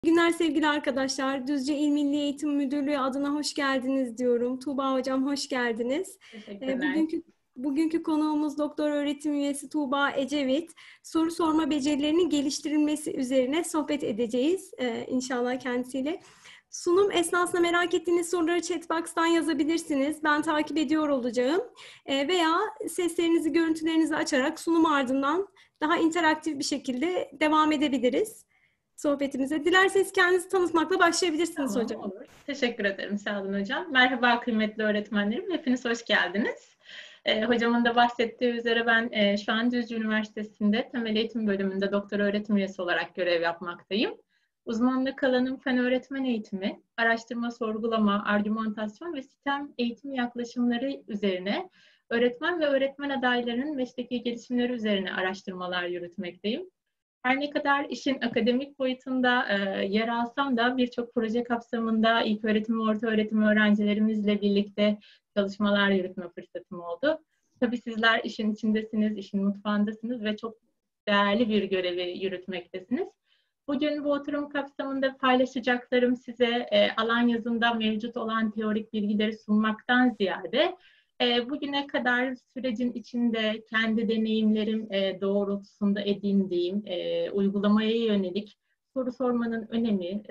İyi günler sevgili arkadaşlar. Düzce İl Milli Eğitim Müdürlüğü adına hoş geldiniz diyorum. Tuğba Hocam hoş geldiniz. Teşekkürler. Bugünkü konuğumuz Doktor Öğretim Üyesi Tuğba Ecevit. Soru sorma becerilerinin geliştirilmesi üzerine sohbet edeceğiz inşallah kendisiyle. Sunum esnasında merak ettiğiniz soruları chatbox'tan yazabilirsiniz. Ben takip ediyor olacağım. Veya seslerinizi, görüntülerinizi açarak sunum ardından daha interaktif bir şekilde devam edebiliriz sohbetimize. Dilerseniz kendinizi tanıtmakla başlayabilirsiniz Tamam, hocam. olur. Teşekkür ederim. Sağ olun hocam. Merhaba kıymetli öğretmenlerim. Hepiniz hoş geldiniz. Hocamın da bahsettiği üzere ben şu an Düzce Üniversitesi'nde temel eğitim bölümünde doktor öğretim üyesi olarak görev yapmaktayım. Uzmanlık alanım fen öğretmen eğitimi, araştırma, sorgulama, argümantasyon ve sistem eğitim yaklaşımları üzerine öğretmen ve öğretmen adaylarının mesleki gelişimleri üzerine araştırmalar yürütmekteyim. Her ne kadar işin akademik boyutunda yer alsam da birçok proje kapsamında ilköğretim ve ortaöğretim öğrencilerimizle birlikte çalışmalar yürütme fırsatım oldu. Tabii sizler işin içindesiniz, işin mutfağındasınız ve çok değerli bir görevi yürütmektesiniz. Bugün bu oturum kapsamında paylaşacaklarım size alan yazında mevcut olan teorik bilgileri sunmaktan ziyade bugüne kadar sürecin içinde kendi deneyimlerim doğrultusunda edindiğim uygulamaya yönelik soru sormanın önemi,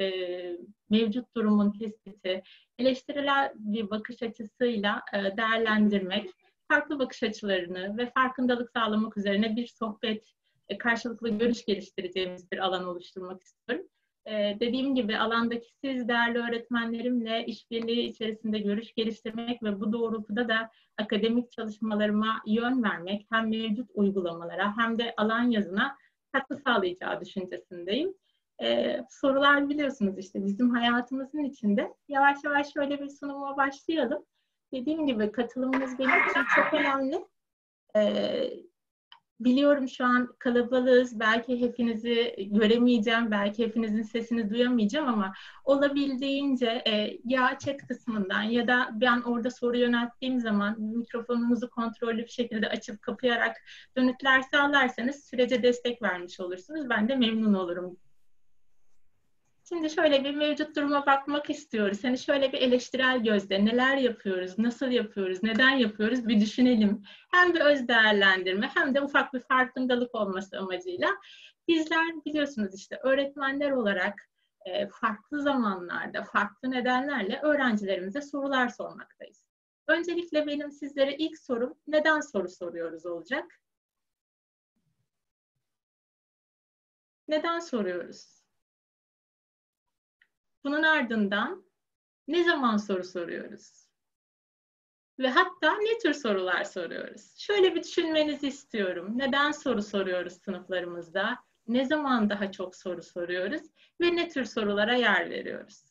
mevcut durumun tespiti, eleştirel bir bakış açısıyla değerlendirmek, farklı bakış açılarını ve farkındalık sağlamak üzerine bir sohbet, karşılıklı görüş geliştireceğimiz bir alan oluşturmak istiyorum. Dediğim gibi alandaki siz değerli öğretmenlerimle işbirliği içerisinde görüş geliştirmek ve bu doğrultuda da akademik çalışmalarıma yön vermek hem mevcut uygulamalara hem de alan yazına katkı sağlayacağı düşüncesindeyim. Sorular biliyorsunuz işte bizim hayatımızın içinde. Yavaş yavaş şöyle bir sunuma başlayalım. Dediğim gibi katılımınız benim için çok önemli. Biliyorum şu an kalabalığız. Belki hepinizi göremeyeceğim, belki hepinizin sesini duyamayacağım ama olabildiğince ya chat kısmından ya da ben orada soru yönelttiğim zaman mikrofonunuzu kontrollü bir şekilde açıp kapayarak dönütler sağlarsanız sürece destek vermiş olursunuz. Ben de memnun olurum. Şimdi şöyle bir mevcut duruma bakmak istiyoruz. Hani şöyle bir eleştirel gözle neler yapıyoruz, nasıl yapıyoruz, neden yapıyoruz bir düşünelim. Hem bir öz değerlendirme hem de ufak bir farkındalık olması amacıyla. Bizler biliyorsunuz işte öğretmenler olarak farklı zamanlarda, farklı nedenlerle öğrencilerimize sorular sormaktayız. Öncelikle benim sizlere ilk sorum neden soru soruyoruz olacak? Neden soruyoruz? Bunun ardından ne zaman soru soruyoruz? Ve hatta ne tür sorular soruyoruz? Şöyle bir düşünmenizi istiyorum. Neden soru soruyoruz sınıflarımızda? Ne zaman daha çok soru soruyoruz? Ve ne tür sorulara yer veriyoruz?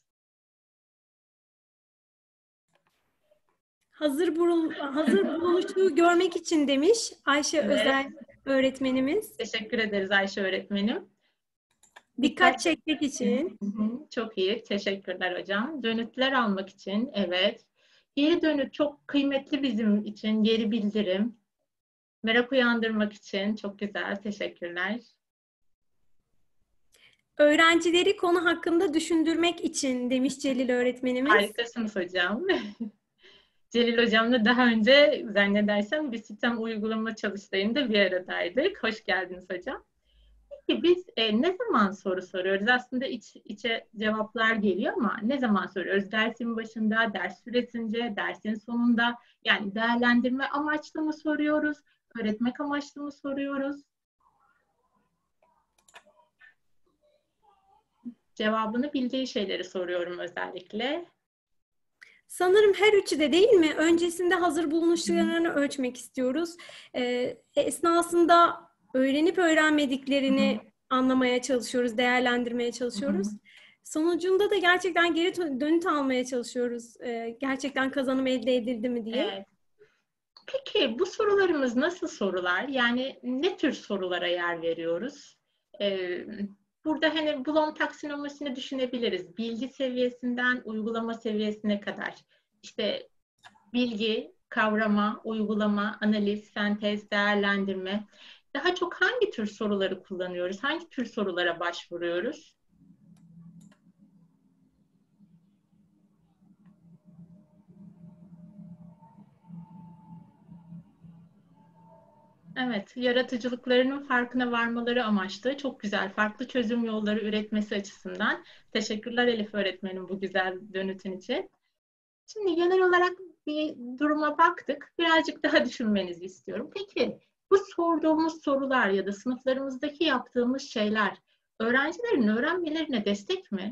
Hazır bulunuşu görmek için demiş Ayşe Evet, Özel öğretmenimiz. teşekkür ederiz Ayşe öğretmenim. Dikkat çekmek için. Çok iyi, teşekkürler hocam. Dönütler almak için, evet. Geri dönüt çok kıymetli bizim için, geri bildirim. Merak uyandırmak için çok güzel, teşekkürler. Öğrencileri konu hakkında düşündürmek için demiş Celil öğretmenimiz. Harikasınız hocam. Celil hocamla daha önce zannedersem bir sistem uygulama çalıştayında bir aradaydık. Hoş geldiniz hocam. Peki biz ne zaman soru soruyoruz? Aslında içe cevaplar geliyor ama ne zaman soruyoruz? Dersin başında, ders süresince, dersin sonunda, yani değerlendirme amaçlı mı soruyoruz? Öğretmek amaçlı mı soruyoruz? Cevabını bildiği şeyleri soruyorum özellikle. Sanırım her üçü de değil mi? Öncesinde hazır bulunuşlarını ölçmek istiyoruz. Esnasında öğrenip öğrenmediklerini anlamaya çalışıyoruz, değerlendirmeye çalışıyoruz. Sonucunda da gerçekten geri dönüt almaya çalışıyoruz. Gerçekten kazanım elde edildi mi diye. Evet. Peki bu sorularımız nasıl sorular? Yani ne tür sorulara yer veriyoruz? Ee, Burada hani Bloom taksonomisini düşünebiliriz. Bilgi seviyesinden uygulama seviyesine kadar. İşte bilgi, kavrama, uygulama, analiz, sentez, değerlendirme. Daha çok hangi tür soruları kullanıyoruz? Hangi tür sorulara başvuruyoruz? Evet, yaratıcılıklarının farkına varmaları amaçlı çok güzel farklı çözüm yolları üretmesi açısından. Teşekkürler Elif öğretmenim bu güzel dönütün için. Şimdi genel olarak bir duruma baktık. Birazcık daha düşünmenizi istiyorum. Peki bu sorduğumuz sorular ya da sınıflarımızdaki yaptığımız şeyler öğrencilerin öğrenmelerine destek mi?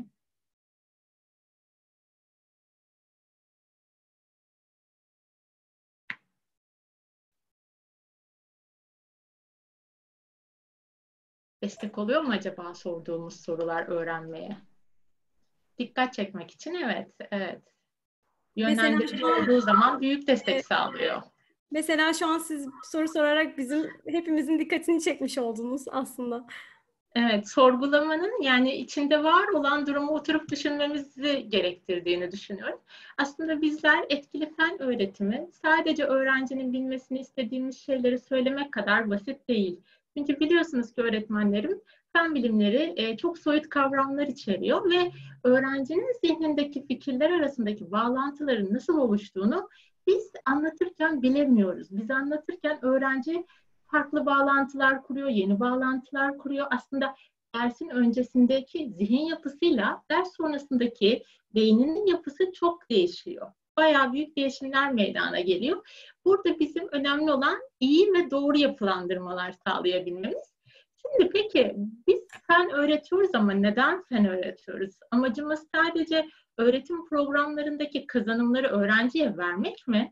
Destek oluyor mu acaba sorduğumuz sorular öğrenmeye? Dikkat çekmek için evet. Mesela Yönlendirici şu an olduğu zaman büyük destek evet, sağlıyor. mesela şu an siz soru sorarak bizim hepimizin dikkatini çekmiş oldunuz aslında. Evet, sorgulamanın yani içinde var olan durumu oturup düşünmemizi gerektirdiğini düşünüyorum. Aslında bizler etkili fen öğretimi sadece öğrencinin bilmesini istediğimiz şeyleri söylemek kadar basit değil. Çünkü biliyorsunuz ki öğretmenlerim fen bilimleri çok soyut kavramlar içeriyor ve öğrencinin zihnindeki fikirler arasındaki bağlantıların nasıl oluştuğunu biz anlatırken bilemiyoruz. Biz anlatırken öğrenci farklı bağlantılar kuruyor, yeni bağlantılar kuruyor. Aslında dersin öncesindeki zihin yapısıyla ders sonrasındaki beyninin yapısı çok değişiyor. Bayağı büyük değişimler meydana geliyor. Burada bizim önemli olan iyi ve doğru yapılandırmalar sağlayabilmemiz. Şimdi peki biz fen öğretiyoruz ama neden fen öğretiyoruz? Amacımız sadece öğretim programlarındaki kazanımları öğrenciye vermek mi?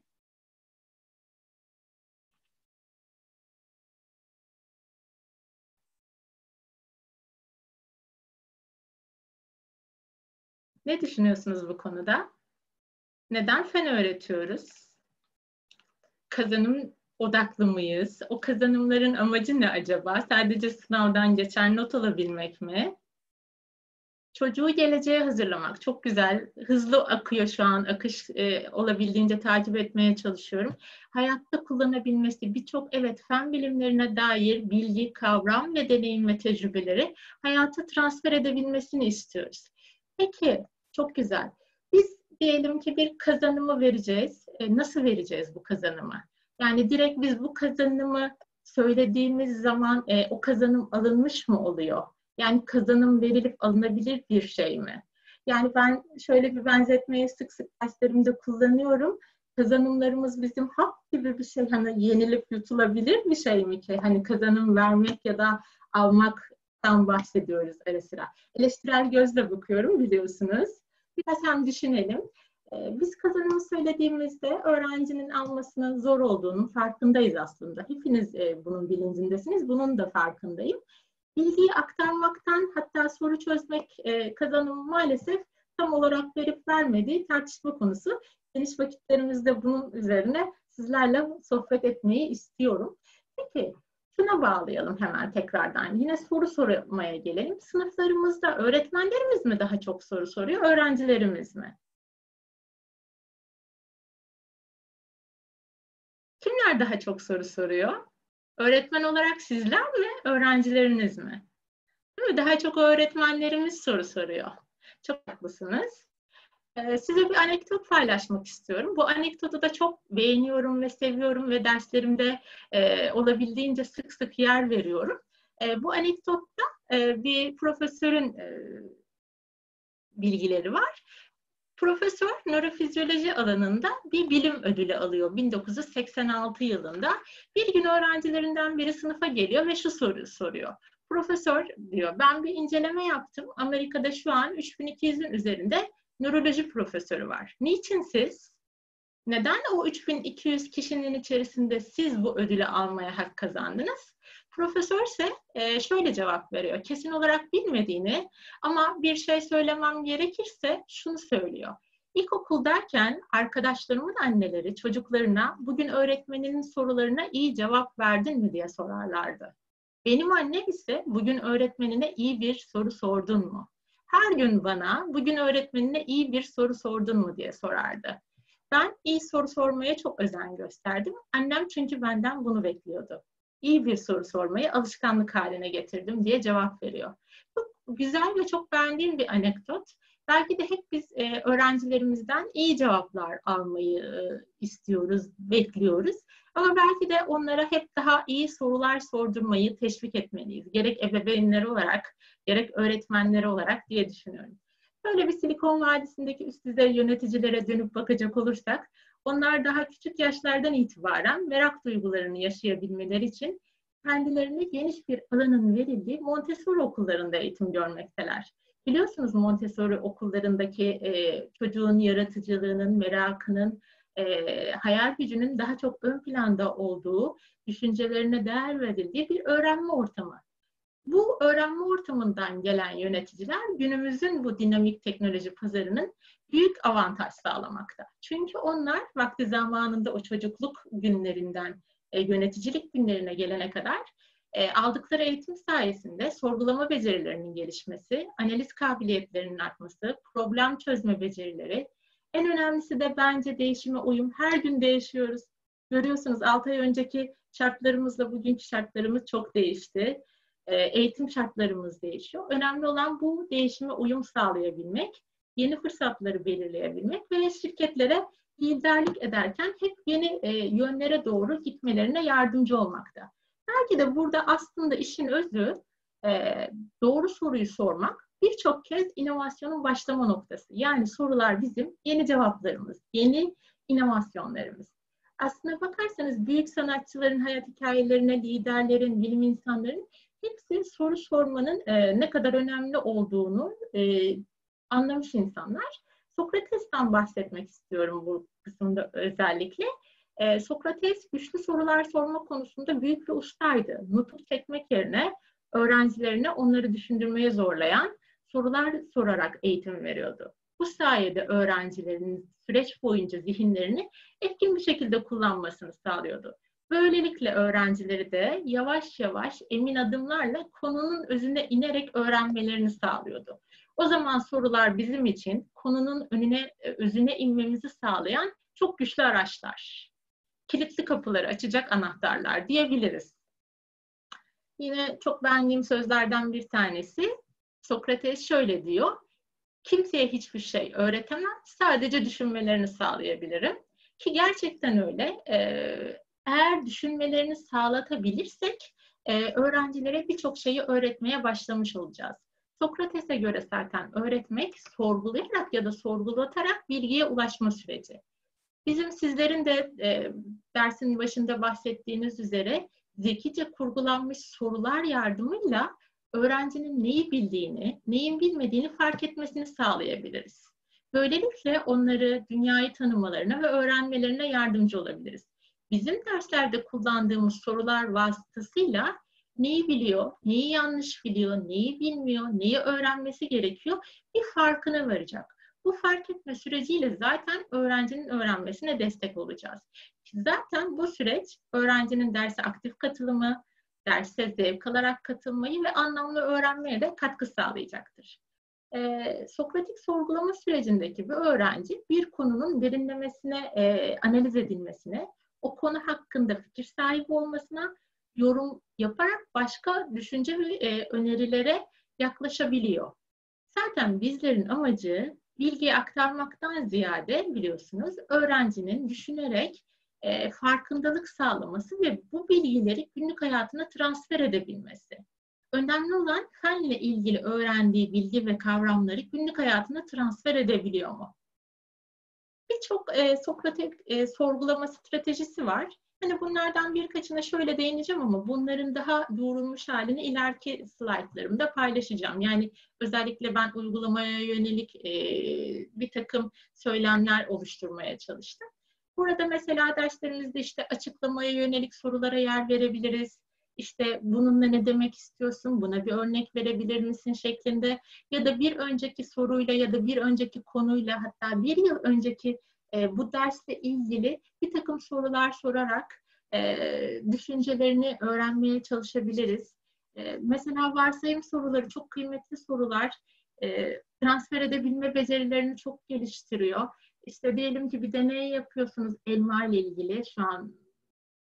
Ne düşünüyorsunuz bu konuda? Neden fen öğretiyoruz? Kazanım odaklı mıyız? O kazanımların amacı ne acaba? Sadece sınavdan geçer not alabilmek mi? Çocuğu geleceğe hazırlamak. Çok güzel. Hızlı akıyor şu an. Akış olabildiğince takip etmeye çalışıyorum. Hayatta kullanabilmesi birçok evet fen bilimlerine dair bilgi, kavram ve deneyim ve tecrübeleri hayata transfer edebilmesini istiyoruz. Peki, çok güzel. Biz diyelim ki bir kazanımı vereceğiz. Nasıl vereceğiz bu kazanımı? Yani direkt biz bu kazanımı söylediğimiz zaman o kazanım alınmış mı oluyor? Yani kazanım verilip alınabilir bir şey mi? Yani ben şöyle bir benzetmeyi sık sık derslerimde kullanıyorum. Kazanımlarımız bizim hap gibi bir şey, hani yenilip yutulabilir bir şey mi ki? Hani kazanım vermek ya da almaktan bahsediyoruz ara sıra. Eleştirel gözle bakıyorum biliyorsunuz. Biraz hem düşünelim. Biz kazanımı söylediğimizde öğrencinin almasının zor olduğunun farkındayız aslında. Hepiniz bunun bilincindesiniz, bunun da farkındayım. Bilgiyi aktarmaktan hatta soru çözmek kazanımı maalesef tam olarak verip vermediği tartışma konusu. Geniş vakitlerimizde bunun üzerine sizlerle sohbet etmeyi istiyorum. Peki şuna bağlayalım hemen tekrardan. Yine soru sormaya gelelim. Sınıflarımızda öğretmenlerimiz mi daha çok soru soruyor, öğrencilerimiz mi? Kimler daha çok soru soruyor? Öğretmen olarak sizler mi, öğrencileriniz mi? Değil mi? Daha çok öğretmenlerimiz soru soruyor. Çok haklısınız. Size bir anekdot paylaşmak istiyorum. Bu anekdotu da çok beğeniyorum ve seviyorum ve derslerimde olabildiğince sık sık yer veriyorum. Bu anekdotta bir profesörün bilgileri var. Profesör nörofizyoloji alanında bir bilim ödülü alıyor 1986 yılında. Bir gün öğrencilerinden biri sınıfa geliyor ve şu soruyu soruyor. Profesör diyor, ben bir inceleme yaptım. Amerika'da şu an 3200'ün üzerinde nöroloji profesörü var. Niçin siz? Neden o 3200 kişinin içerisinde siz bu ödülü almaya hak kazandınız? Profesör ise şöyle cevap veriyor. Kesin olarak bilmediğini ama bir şey söylemem gerekirse şunu söylüyor. İlkokuldayken arkadaşlarımın anneleri çocuklarına bugün öğretmeninin sorularına iyi cevap verdin mi diye sorarlardı. Benim annem ise bugün öğretmenine iyi bir soru sordun mu? Her gün bana bugün öğretmenine iyi bir soru sordun mu diye sorardı. Ben iyi soru sormaya çok özen gösterdim. Annem çünkü benden bunu bekliyordu. İyi bir soru sormayı alışkanlık haline getirdim diye cevap veriyor. Çok güzel ve çok beğendiğim bir anekdot. Belki de hep biz öğrencilerimizden iyi cevaplar almayı istiyoruz, bekliyoruz. Ama belki de onlara hep daha iyi sorular sordurmayı teşvik etmeliyiz. Gerek ebeveynler olarak, gerek öğretmenler olarak diye düşünüyorum. Böyle bir Silikon Vadisi'ndeki üst düzey yöneticilere dönüp bakacak olursak, onlar daha küçük yaşlardan itibaren merak duygularını yaşayabilmeleri için kendilerine geniş bir alanın verildiği Montessori okullarında eğitim görmekteler. Biliyorsunuz Montessori okullarındaki çocuğun yaratıcılığının, merakının, hayal gücünün daha çok ön planda olduğu, düşüncelerine değer verildiği bir öğrenme ortamı. Bu öğrenme ortamından gelen yöneticiler günümüzün bu dinamik teknoloji pazarının büyük avantaj sağlamakta. Çünkü onlar vakti zamanında o çocukluk günlerinden yöneticilik günlerine gelene kadar aldıkları eğitim sayesinde sorgulama becerilerinin gelişmesi, analiz kabiliyetlerinin artması, problem çözme becerileri, en önemlisi de bence değişime uyum. Her gün değişiyoruz. Görüyorsunuz 6 ay önceki şartlarımızla bugünkü şartlarımız çok değişti. Eğitim şartlarımız değişiyor. Önemli olan bu değişime uyum sağlayabilmek, yeni fırsatları belirleyebilmek ve şirketlere liderlik ederken hep yeni yönlere doğru gitmelerine yardımcı olmakta. Belki de burada aslında işin özü doğru soruyu sormak, birçok kez inovasyonun başlama noktası. Yani sorular bizim yeni cevaplarımız, yeni inovasyonlarımız. Aslına bakarsanız büyük sanatçıların hayat hikayelerine, liderlerin, bilim insanların hepsi soru sormanın ne kadar önemli olduğunu anlamış insanlar. Sokrates'ten bahsetmek istiyorum bu kısımda özellikle. Sokrates güçlü sorular sorma konusunda büyük bir ustaydı. Nutuk çekmek yerine öğrencilerine onları düşündürmeye zorlayan sorular sorarak eğitim veriyordu. Bu sayede öğrencilerin süreç boyunca zihinlerini etkin bir şekilde kullanmasını sağlıyordu. Böylelikle öğrencileri de yavaş yavaş emin adımlarla konunun özüne inerek öğrenmelerini sağlıyordu. O zaman sorular bizim için konunun özüne inmemizi sağlayan çok güçlü araçlar. Kilitli kapıları açacak anahtarlar diyebiliriz. Yine çok beğendiğim sözlerden bir tanesi, Sokrates şöyle diyor: kimseye hiçbir şey öğretemem, sadece düşünmelerini sağlayabilirim. Ki gerçekten öyle. Eğer düşünmelerini sağlatabilirsek öğrencilere birçok şeyi öğretmeye başlamış olacağız. Sokrates'e göre zaten öğretmek, sorgulayarak ya da sorgulatarak bilgiye ulaşma süreci. Bizim sizlerin de dersin başında bahsettiğiniz üzere zekice kurgulanmış sorular yardımıyla öğrencinin neyi bildiğini, neyin bilmediğini fark etmesini sağlayabiliriz. Böylelikle onları dünyayı tanımalarına ve öğrenmelerine yardımcı olabiliriz. Bizim derslerde kullandığımız sorular vasıtasıyla neyi biliyor, neyi yanlış biliyor, neyi bilmiyor, neyi öğrenmesi gerekiyor bir farkına varacak. Bu fark etme süreciyle zaten öğrencinin öğrenmesine destek olacağız. Zaten bu süreç öğrencinin derse aktif katılımı, derse zevk alarak katılmayı ve anlamlı öğrenmeye de katkı sağlayacaktır. Sokratik sorgulama sürecindeki bir öğrenci bir konunun derinlemesine analiz edilmesine, o konu hakkında fikir sahibi olmasına, yorum yaparak başka düşünce ve önerilere yaklaşabiliyor. Zaten bizlerin amacı bilgiyi aktarmaktan ziyade biliyorsunuz öğrencinin düşünerek farkındalık sağlaması ve bu bilgileri günlük hayatına transfer edebilmesi. Önemli olan fenle ilgili öğrendiği bilgi ve kavramları günlük hayatına transfer edebiliyor mu? Birçok Sokratik sorgulama stratejisi var. Hani bunlardan birkaçına şöyle değineceğim ama bunların daha yoğrulmuş halini ileriki slaytlarımda paylaşacağım. Yani özellikle ben uygulamaya yönelik bir takım söylemler oluşturmaya çalıştım. Burada mesela derslerimizde işte açıklamaya yönelik sorulara yer verebiliriz. İşte bununla ne demek istiyorsun, buna bir örnek verebilir misin şeklinde ya da bir önceki soruyla ya da bir önceki konuyla hatta bir yıl önceki bu dersle ilgili bir takım sorular sorarak düşüncelerini öğrenmeye çalışabiliriz. Mesela varsayım soruları çok kıymetli sorular. Transfer edebilme becerilerini çok geliştiriyor. İşte diyelim ki bir deney yapıyorsunuz elma ile ilgili. Şu an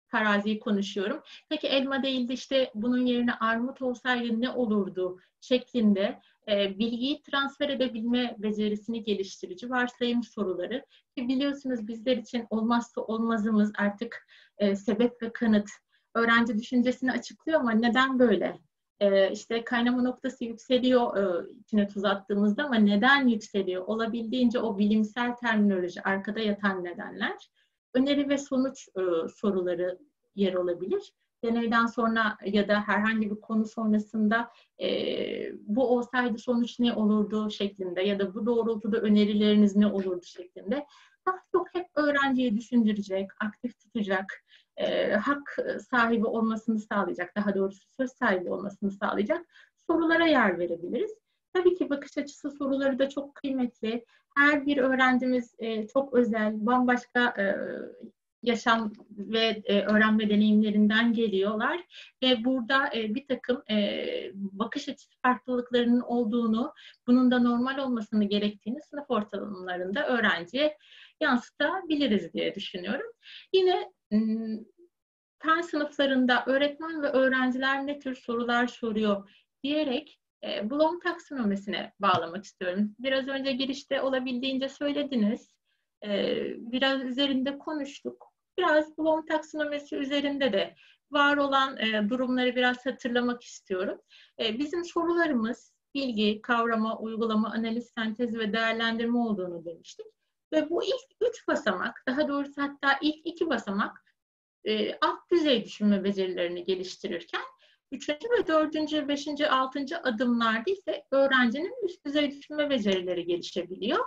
farazi konuşuyorum. Peki elma değildi işte bunun yerine armut olsaydı ne olurdu şeklinde bilgiyi transfer edebilme becerisini geliştirici varsayım soruları. Ki biliyorsunuz bizler için olmazsa olmazımız artık sebep ve kanıt. Öğrenci düşüncesini açıklıyor ama neden böyle? İşte kaynama noktası yükseliyor içine tuz attığımızda ama neden yükseliyor? Olabildiğince o bilimsel terminoloji, arkada yatan nedenler. Öneri ve sonuç soruları yer alabilir. Deneyden sonra ya da herhangi bir konu sonrasında bu olsaydı sonuç ne olurdu şeklinde ya da bu doğrultuda önerileriniz ne olurdu şeklinde daha çok hep öğrenciyi düşündürecek, aktif tutacak, hak sahibi olmasını sağlayacak, daha doğrusu söz sahibi olmasını sağlayacak sorulara yer verebiliriz. Tabii ki bakış açısı soruları da çok kıymetli. Her bir öğrencimiz çok özel, bambaşka yaşam ve öğrenme deneyimlerinden geliyorlar ve burada bir takım bakış açısı farklılıklarının olduğunu, bunun da normal olmasını gerektiğini sınıf ortamlarında öğrenciye yansıtabiliriz diye düşünüyorum. Yine fen sınıflarında öğretmen ve öğrenciler ne tür sorular soruyor diyerek Bloom taksonomisine bağlamak istiyorum. Biraz önce girişte olabildiğince söylediniz. Biraz üzerinde konuştuk. Biraz Bloom taksonomisi üzerinde de var olan durumları biraz hatırlamak istiyorum. Bizim sorularımız bilgi, kavrama, uygulama, analiz, sentez ve değerlendirme olduğunu demiştik. Ve bu ilk 3 basamak, daha doğrusu hatta ilk 2 basamak alt düzey düşünme becerilerini geliştirirken 3. ve 4. 5. 6. adımlarda ise öğrencinin üst düzey düşünme becerileri gelişebiliyor.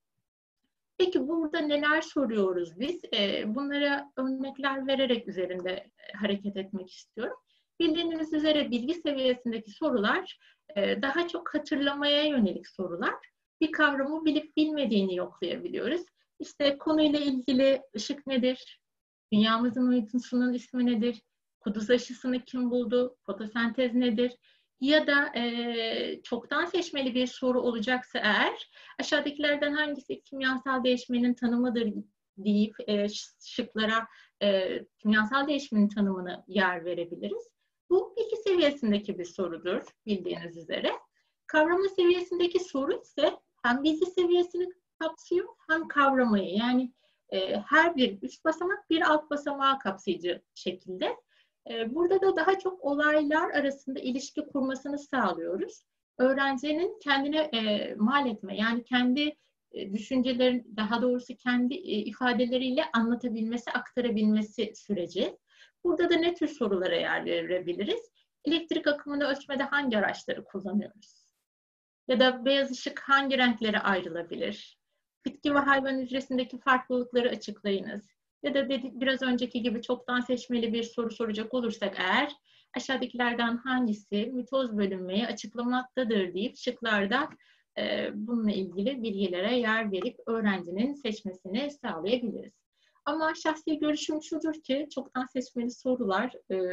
Peki burada neler soruyoruz biz? Bunlara örnekler vererek üzerinde hareket etmek istiyorum. Bildiğiniz üzere bilgi seviyesindeki sorular daha çok hatırlamaya yönelik sorular. Bir kavramı bilip bilmediğini yoklayabiliyoruz. İşte konuyla ilgili ışık nedir? Dünyamızın uydusunun ismi nedir? Kuduz aşısını kim buldu? Fotosentez nedir? Ya da çoktan seçmeli bir soru olacaksa eğer aşağıdakilerden hangisi kimyasal değişmenin tanımıdır deyip şıklara kimyasal değişmenin tanımını yer verebiliriz. Bu bilgi seviyesindeki bir sorudur bildiğiniz üzere. Kavrama seviyesindeki soru ise hem bilgi seviyesini kapsıyor hem kavramayı, yani her bir üst basamak bir alt basamağı kapsayıcı şekilde. Burada da daha çok olaylar arasında ilişki kurmasını sağlıyoruz. Öğrencinin kendine mal etme, yani kendi düşüncelerin, daha doğrusu kendi ifadeleriyle anlatabilmesi, aktarabilmesi süreci. Burada da ne tür sorulara yer verebiliriz? Elektrik akımını ölçmede hangi araçları kullanıyoruz? Ya da beyaz ışık hangi renklere ayrılabilir? Bitki ve hayvan hücresindeki farklılıkları açıklayınız. Ya da biraz önceki gibi çoktan seçmeli bir soru soracak olursak eğer, aşağıdakilerden hangisi mitoz bölünmeyi açıklamaktadır deyip şıklarda bununla ilgili bilgilere yer verip öğrencinin seçmesini sağlayabiliriz. Ama şahsi görüşüm şudur ki çoktan seçmeli sorular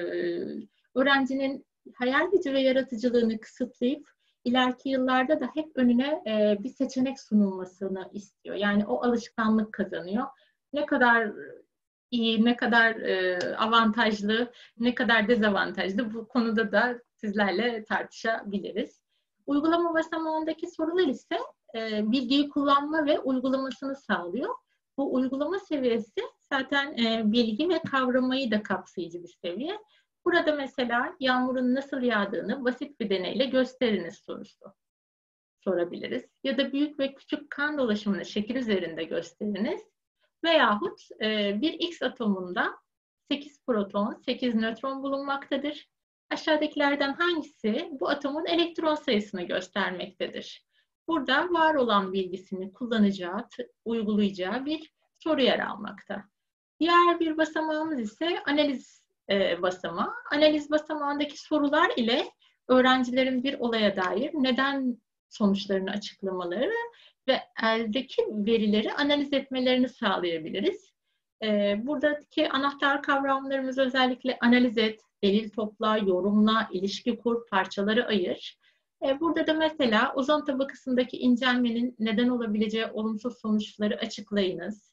öğrencinin hayal gücü ve yaratıcılığını kısıtlayıp ileriki yıllarda da hep önüne bir seçenek sunulmasını istiyor. Yani o alışkanlık kazanıyor. Ne kadar iyi, ne kadar avantajlı, ne kadar dezavantajlı bu konuda da sizlerle tartışabiliriz. Uygulama basamağındaki sorular ise bilgiyi kullanma ve uygulamasını sağlıyor. Bu uygulama seviyesi zaten bilgi ve kavramayı da kapsayıcı bir seviye. Burada mesela yağmurun nasıl yağdığını basit bir deneyle gösteriniz sorusu sorabiliriz. Ya da büyük ve küçük kan dolaşımını şekil üzerinde gösteriniz. Veyahut bir X atomunda 8 proton, 8 nötron bulunmaktadır. Aşağıdakilerden hangisi bu atomun elektron sayısını göstermektedir? Burada var olan bilgisini kullanacağı, uygulayacağı bir soru yer almakta. Diğer bir basamağımız ise analiz basamağı. Analiz basamağındaki sorular ile öğrencilerin bir olaya dair neden sonuçlarını açıklamaları ve eldeki verileri analiz etmelerini sağlayabiliriz. Buradaki anahtar kavramlarımız özellikle analiz et, delil topla, yorumla, ilişki kur, parçaları ayır. Burada da mesela ozon tabakasındaki incelmenin neden olabileceği olumsuz sonuçları açıklayınız.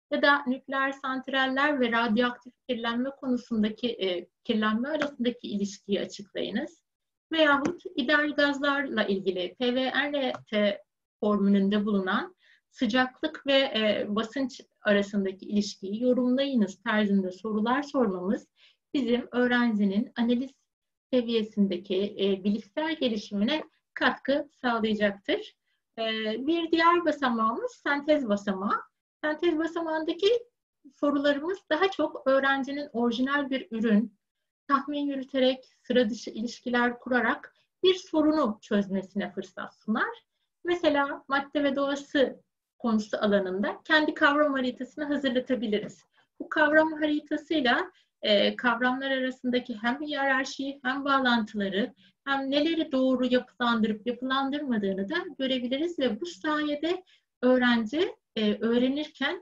ya da nükleer santraller ve radyoaktif kirlenme konusundaki kirlenme arasındaki ilişkiyi açıklayınız. Veyahut ideal gazlarla ilgili PVRT formülünde bulunan sıcaklık ve basınç arasındaki ilişkiyi yorumlayınız tarzında sorular sormamız bizim öğrencinin analiz seviyesindeki bilişsel gelişimine katkı sağlayacaktır. Bir diğer basamağımız sentez basamağı. Sentez basamağındaki sorularımız daha çok öğrencinin orijinal bir ürün, tahmin yürüterek, sıra dışı ilişkiler kurarak bir sorunu çözmesine fırsat sunar. Mesela madde ve doğası konusu alanında kendi kavram haritasını hazırlatabiliriz. Bu kavram haritasıyla kavramlar arasındaki hem hiyerarşiyi hem bağlantıları hem neleri doğru yapılandırıp yapılandırmadığını da görebiliriz ve bu sayede öğrenci öğrenirken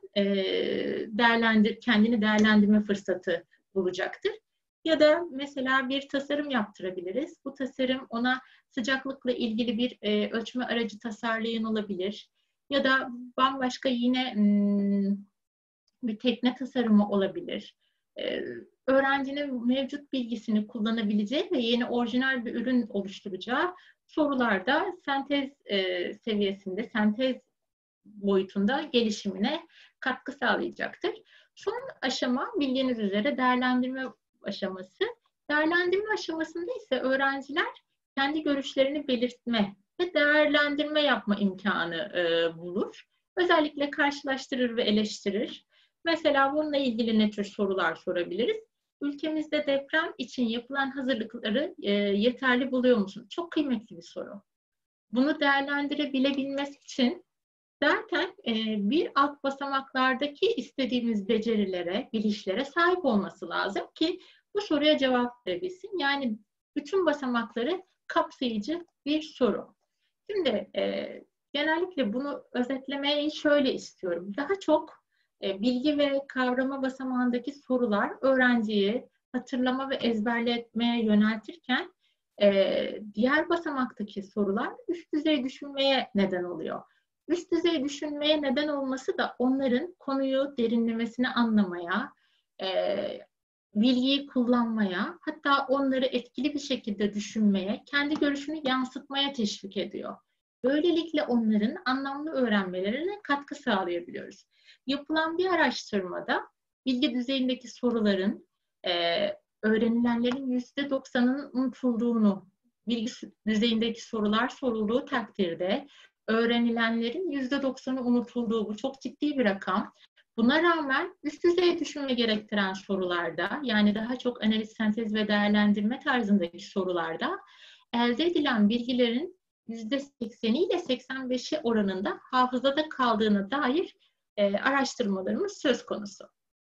kendini değerlendirme fırsatı bulacaktır. Ya da mesela bir tasarım yaptırabiliriz. Bu tasarım ona sıcaklıkla ilgili bir ölçme aracı tasarlayan olabilir. Ya da bambaşka yine bir tekne tasarımı olabilir. Öğrencinin mevcut bilgisini kullanabileceği ve yeni orijinal bir ürün oluşturacağı sorularda sentez seviyesinde, sentez boyutunda gelişimine katkı sağlayacaktır. Son aşama bildiğiniz üzere değerlendirme aşaması. Değerlendirme aşamasında ise öğrenciler kendi görüşlerini belirtme ve değerlendirme yapma imkanı bulur. Özellikle karşılaştırır ve eleştirir. Mesela bununla ilgili ne tür sorular sorabiliriz? Ülkemizde deprem için yapılan hazırlıkları yeterli buluyor musun? Çok kıymetli bir soru. Bunu değerlendirebilmesi için zaten bir alt basamaklardaki istediğimiz becerilere, bilişlere sahip olması lazım ki bu soruya cevap verebilsin. Yani bütün basamakları kapsayıcı bir soru. Şimdi genellikle bunu özetlemeyi şöyle istiyorum. Daha çok bilgi ve kavrama basamağındaki sorular öğrenciyi hatırlama ve ezberletmeye yöneltirken diğer basamaktaki sorular üst düzey düşünmeye neden oluyor. Üst düzey düşünmeye neden olması da onların konuyu derinlemesine anlamaya, bilgiyi kullanmaya, hatta onları etkili bir şekilde düşünmeye, kendi görüşünü yansıtmaya teşvik ediyor. Böylelikle onların anlamlı öğrenmelerine katkı sağlayabiliyoruz. Yapılan bir araştırmada bilgi düzeyindeki soruların öğrenilenlerin %90'ının unutulduğunu, bilgi düzeyindeki sorular sorulduğu takdirde öğrenilenlerin %90'ı unutulduğu, bu çok ciddi bir rakam. Buna rağmen üst düzey düşünme gerektiren sorularda, yani daha çok analiz, sentez ve değerlendirme tarzındaki sorularda elde edilen bilgilerin %80'i ile 85'i oranında hafızada kaldığına dair araştırmalarımız söz konusu.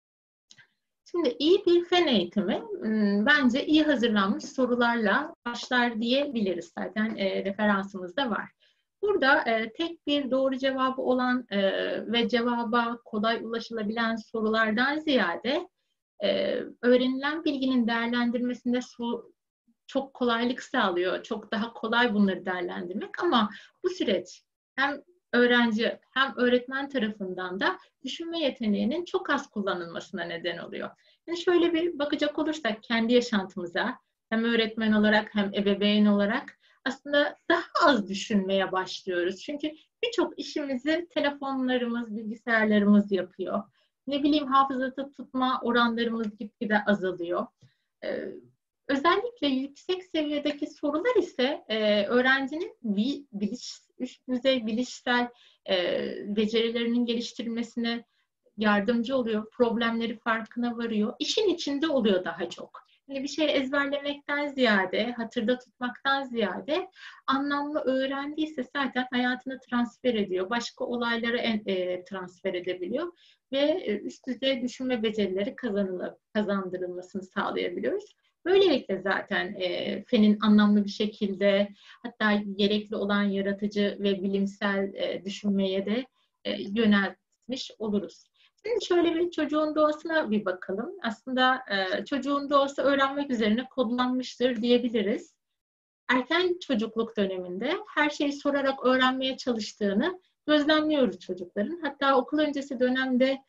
Şimdi iyi bir fen eğitimi bence iyi hazırlanmış sorularla başlar diyebiliriz. Zaten referansımız da var. Burada tek bir doğru cevabı olan ve cevaba kolay ulaşılabilen sorulardan ziyade öğrenilen bilginin değerlendirmesinde çok kolaylık sağlıyor. Çok daha kolay bunları değerlendirmek ama bu süreç hem öğrenci hem öğretmen tarafından da düşünme yeteneğinin çok az kullanılmasına neden oluyor. Yani şöyle bir bakacak olursak kendi yaşantımıza hem öğretmen olarak hem ebeveyn olarak aslında daha az düşünmeye başlıyoruz. Çünkü birçok işimizi telefonlarımız, bilgisayarlarımız yapıyor. Ne bileyim hafızada tutma oranlarımız gitgide azalıyor. Özellikle yüksek seviyedeki sorular ise öğrencinin üst düzey bilişsel becerilerinin geliştirilmesine yardımcı oluyor. Problemleri farkına varıyor. İşin içinde oluyor daha çok. Yani bir şey ezberlemekten ziyade, hatırda tutmaktan ziyade anlamlı öğrendiyse zaten hayatına transfer ediyor. Başka olaylara transfer edebiliyor ve üst düzey düşünme becerileri kazandırılmasını sağlayabiliyoruz. Böylelikle zaten fenin anlamlı bir şekilde hatta gerekli olan yaratıcı ve bilimsel düşünmeye de yöneltmiş oluruz. Şimdi şöyle bir çocuğun doğasına bir bakalım. Aslında çocuğun doğası öğrenmek üzerine kodlanmıştır diyebiliriz. Erken çocukluk döneminde her şeyi sorarak öğrenmeye çalıştığını gözlemliyoruz çocukların. Hatta okul öncesi dönemde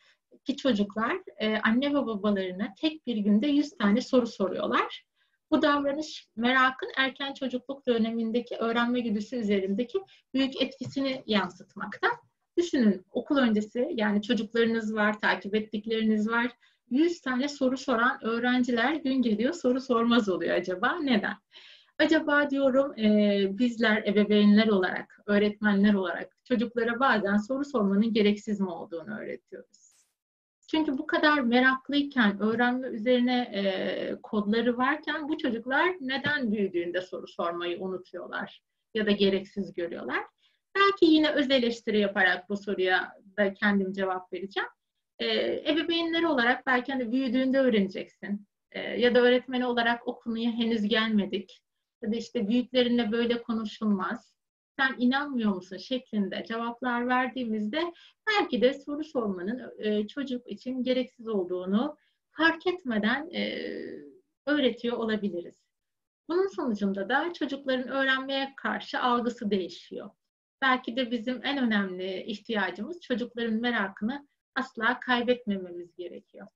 ki çocuklar anne ve babalarına tek bir günde 100 tane soru soruyorlar. Bu davranış merakın erken çocukluk dönemindeki öğrenme güdüsü üzerindeki büyük etkisini yansıtmakta. Düşünün, okul öncesi, yani çocuklarınız var, takip ettikleriniz var. 100 tane soru soran öğrenciler gün geliyor soru sormaz oluyor acaba. Neden? Acaba diyorum bizler ebeveynler olarak, öğretmenler olarak çocuklara bazen soru sormanın gereksiz mi olduğunu öğretiyoruz. Çünkü bu kadar meraklıyken, öğrenme üzerine kodları varken bu çocuklar neden büyüdüğünde soru sormayı unutuyorlar ya da gereksiz görüyorlar? Belki yine öz eleştiri yaparak bu soruya da kendim cevap vereceğim. Ebeveynler olarak belki hani büyüdüğünde öğreneceksin. Ya da öğretmeni olarak o konuya henüz gelmedik. Ya da işte büyüklerinle böyle konuşulmaz. Sen inanmıyor musun şeklinde cevaplar verdiğimizde belki de soru sormanın çocuk için gereksiz olduğunu fark etmeden öğretiyor olabiliriz. Bunun sonucunda da çocukların öğrenmeye karşı algısı değişiyor. Belki de bizim en önemli ihtiyacımız çocukların merakını asla kaybetmememiz gerekiyor.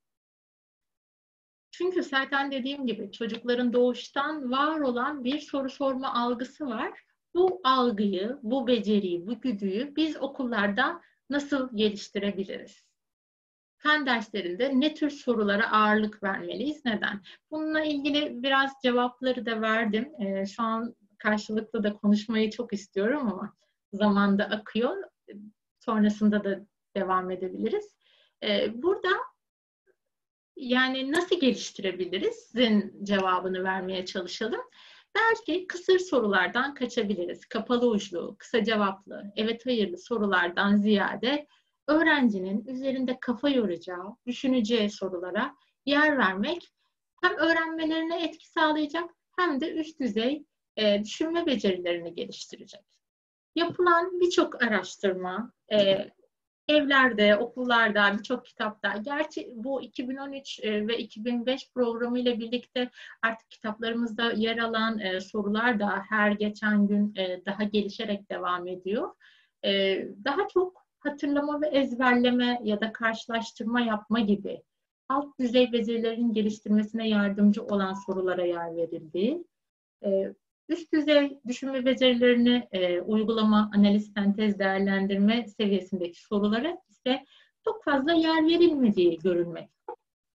Çünkü zaten dediğim gibi çocukların doğuştan var olan bir soru sorma algısı var. Bu algıyı, bu beceriyi, bu güdüyü biz okullarda nasıl geliştirebiliriz? Fen derslerinde ne tür sorulara ağırlık vermeliyiz? Neden? Bununla ilgili biraz cevapları da verdim. Şu an karşılıklı da konuşmayı çok istiyorum ama zaman da akıyor. Sonrasında da devam edebiliriz. Burada yani nasıl geliştirebiliriz? Sizin cevabını vermeye çalışalım. Belki kısır sorulardan kaçabiliriz. Kapalı uçlu, kısa cevaplı, evet hayırlı sorulardan ziyade öğrencinin üzerinde kafa yoracağı, düşüneceği sorulara yer vermek hem öğrenmelerine etki sağlayacak hem de üst düzey düşünme becerilerini geliştirecek. Yapılan birçok araştırma, evlerde, okullarda, birçok kitapta. Gerçi bu 2013 ve 2005 programı ile birlikte artık kitaplarımızda yer alan sorular da her geçen gün daha gelişerek devam ediyor. Daha çok hatırlama ve ezberleme ya da karşılaştırma yapma gibi alt düzey becerilerin geliştirmesine yardımcı olan sorulara yer verildi. Üst düzey düşünme becerilerini uygulama, analiz, sentez, değerlendirme seviyesindeki sorulara ise çok fazla yer verilmediği görülmekte.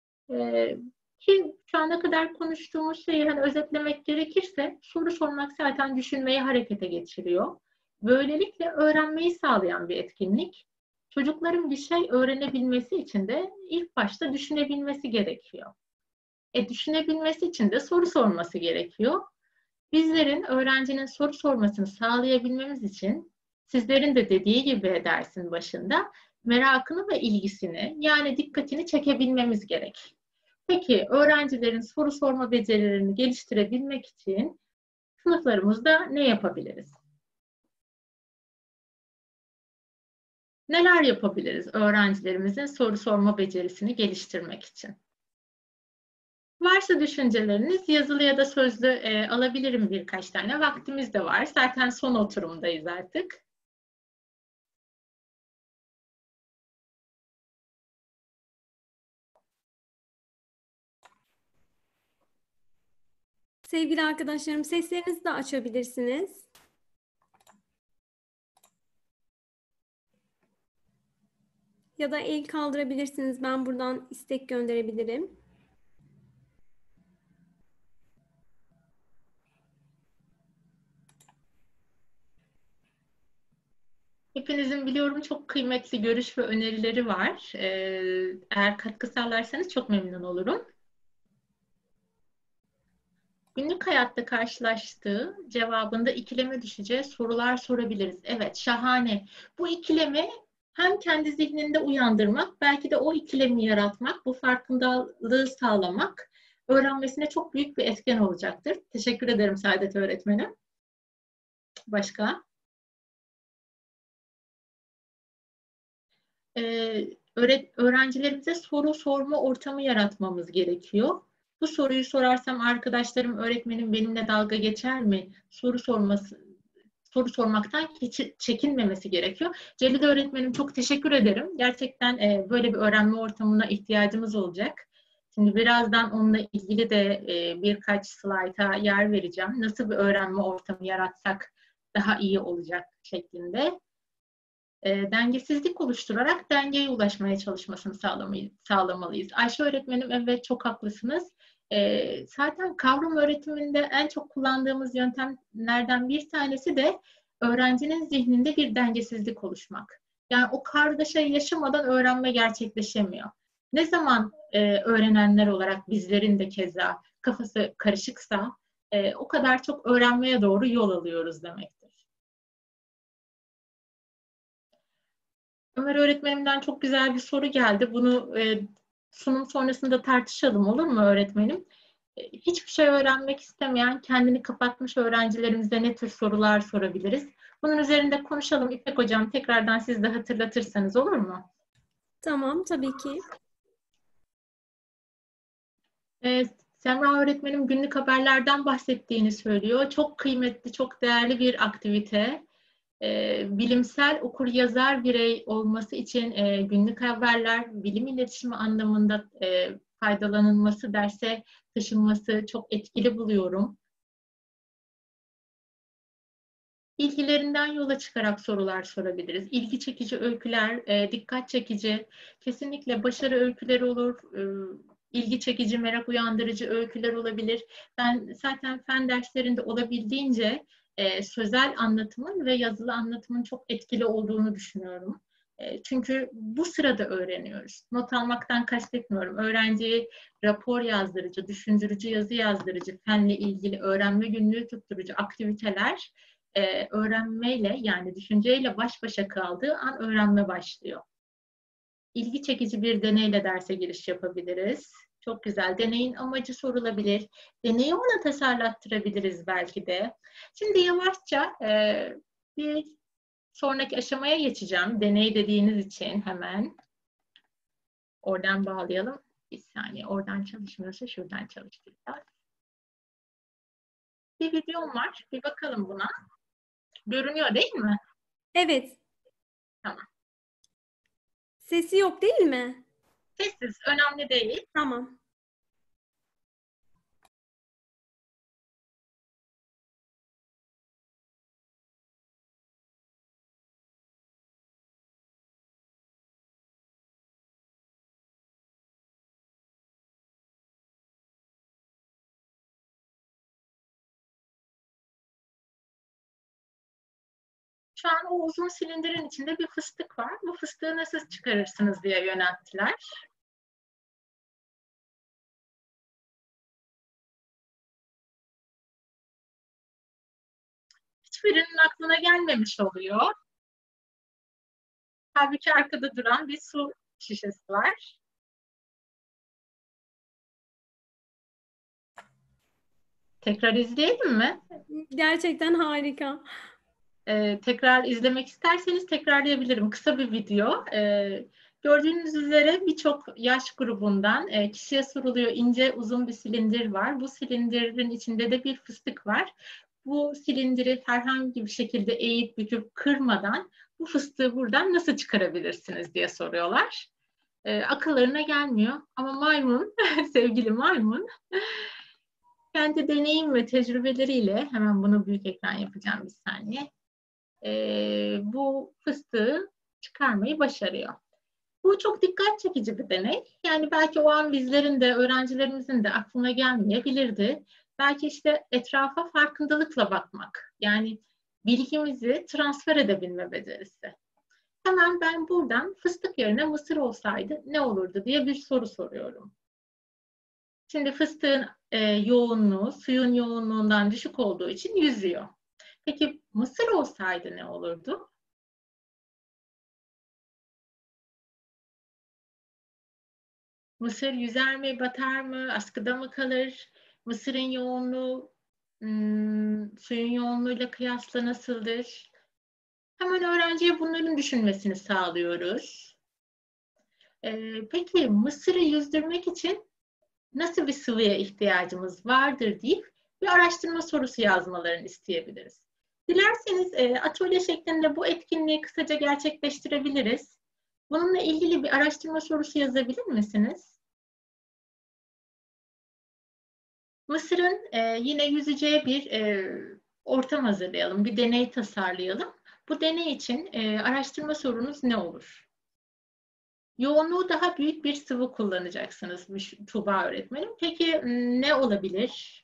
Ki şu ana kadar konuştuğumuz şeyi hani özetlemek gerekirse soru sormak zaten düşünmeyi harekete geçiriyor. Böylelikle öğrenmeyi sağlayan bir etkinlik. Çocukların bir şey öğrenebilmesi için de ilk başta düşünebilmesi gerekiyor. Düşünebilmesi için de soru sorması gerekiyor. Bizlerin öğrencinin soru sormasını sağlayabilmemiz için sizlerin de dediği gibi dersin başında merakını ve ilgisini yani dikkatini çekebilmemiz gerek. Peki öğrencilerin soru sorma becerilerini geliştirebilmek için sınıflarımızda ne yapabiliriz? Neler yapabiliriz öğrencilerimizin soru sorma becerisini geliştirmek için? Varsa düşünceleriniz yazılı ya da sözlü alabilirim birkaç tane. Vaktimiz de var. Zaten son oturumdayız artık. Sevgili arkadaşlarım, seslerinizi de açabilirsiniz. Ya da el kaldırabilirsiniz. Ben buradan istek gönderebilirim. Hepinizin biliyorum çok kıymetli görüş ve önerileri var. Eğer katkı sağlarsanız çok memnun olurum. Günlük hayatta karşılaştığı cevabında ikileme düşeceği sorular sorabiliriz. Evet, şahane. Bu ikilemi hem kendi zihninde uyandırmak, belki de o ikilemi yaratmak, bu farkındalığı sağlamak öğrenmesine çok büyük bir etken olacaktır. Teşekkür ederim Saadet öğretmenim. Başka? Öğrencilerimize soru sorma ortamı yaratmamız gerekiyor. Bu soruyu sorarsam arkadaşlarım, öğretmenim benimle dalga geçer mi? soru sormaktan hiç çekinmemesi gerekiyor. Celil öğretmenim çok teşekkür ederim. Gerçekten böyle bir öğrenme ortamına ihtiyacımız olacak. Şimdi birazdan onunla ilgili de birkaç slayta yer vereceğim. Nasıl bir öğrenme ortamı yaratsak daha iyi olacak şeklinde. Dengesizlik oluşturarak dengeye ulaşmaya çalışmasını sağlamalıyız. Ayşe öğretmenim, evet çok haklısınız. Zaten kavram öğretiminde en çok kullandığımız yöntemlerden bir tanesi de öğrencinin zihninde bir dengesizlik oluşmak. Yani o kargaşayı yaşamadan öğrenme gerçekleşemiyor. Ne zaman öğrenenler olarak bizlerin de keza kafası karışıksa o kadar çok öğrenmeye doğru yol alıyoruz demektir. Ömer öğretmenimden çok güzel bir soru geldi. Bunu sunum sonrasında tartışalım, olur mu öğretmenim? Hiçbir şey öğrenmek istemeyen, kendini kapatmış öğrencilerimize ne tür sorular sorabiliriz? Bunun üzerinde konuşalım. İpek Hocam, tekrardan siz de hatırlatırsanız olur mu? Tamam, tabii ki. Semra öğretmenim günlük haberlerden bahsettiğini söylüyor. Çok kıymetli, çok değerli bir aktivite. Bilimsel okur-yazar birey olması için günlük haberler, bilim iletişimi anlamında faydalanılması, derse taşınması çok etkili buluyorum. İlgilerinden yola çıkarak sorular sorabiliriz. İlgi çekici öyküler, dikkat çekici, kesinlikle başarı öyküleri olur, ilgi çekici, merak uyandırıcı öyküler olabilir. Ben zaten fen derslerinde olabildiğince sözel anlatımın ve yazılı anlatımın çok etkili olduğunu düşünüyorum. Çünkü bu sırada öğreniyoruz. Not almaktan kastetmiyorum. Öğrenciye rapor yazdırıcı, düşündürücü yazı yazdırıcı, fenle ilgili öğrenme günlüğü tutturucu aktiviteler öğrenmeyle, yani düşünceyle baş başa kaldığı an öğrenme başlıyor. İlgi çekici bir deneyle derse giriş yapabiliriz. Çok güzel. Deneyin amacı sorulabilir. Deneyi ona tasarlattırabiliriz belki de. Şimdi yavaşça bir sonraki aşamaya geçeceğim. Deney dediğiniz için hemen oradan bağlayalım. Bir saniye, oradan çalışmıyorsa şuradan çalıştıracağız. Bir videom var. Bir bakalım buna. Görünüyor değil mi? Evet. Tamam. Sesi yok değil mi? Sessiz, önemli değil. Tamam. Şu an o uzun silindirin içinde bir fıstık var. Bu fıstığı nasıl çıkarırsınız diye yönelttiler. Hiçbirinin aklına gelmemiş oluyor. Halbuki arkada duran bir su şişesi var. Tekrar izleyelim mi? Gerçekten harika. Tekrar izlemek isterseniz tekrarlayabilirim. Kısa bir video. Gördüğünüz üzere birçok yaş grubundan kişiye soruluyor. İnce uzun bir silindir var. Bu silindirin içinde de bir fıstık var. Bu silindiri herhangi bir şekilde eğip büküp kırmadan bu fıstığı buradan nasıl çıkarabilirsiniz diye soruyorlar. Akıllarına gelmiyor ama maymun, sevgili maymun, kendi deneyim ve tecrübeleriyle, hemen bunu büyük ekran yapacağım bir saniye, bu fıstığı çıkarmayı başarıyor. Bu çok dikkat çekici bir deney. Yani belki o an bizlerin de öğrencilerimizin de aklına gelmeyebilirdi. Belki işte etrafa farkındalıkla bakmak. Yani bilgimizi transfer edebilme becerisi. Hemen ben buradan fıstık yerine mısır olsaydı ne olurdu diye bir soru soruyorum. Şimdi fıstığın yoğunluğu suyun yoğunluğundan düşük olduğu için yüzüyor. Peki mısır olsaydı ne olurdu? Mısır yüzer mi, batar mı, askıda mı kalır? Mısırın yoğunluğu suyun yoğunluğuyla kıyasla nasıldır? Hemen öğrenciye bunların düşünmesini sağlıyoruz. Peki mısırı yüzdürmek için nasıl bir sıvıya ihtiyacımız vardır deyip bir araştırma sorusu yazmalarını isteyebiliriz. Dilerseniz atölye şeklinde bu etkinliği kısaca gerçekleştirebiliriz. Bununla ilgili bir araştırma sorusu yazabilir misiniz? Mısır'ın yine yüzeceği bir ortam hazırlayalım, bir deney tasarlayalım. Bu deney için araştırma sorunuz ne olur? Yoğunluğu daha büyük bir sıvı kullanacaksınız Tuğba öğretmenim. Peki ne olabilir?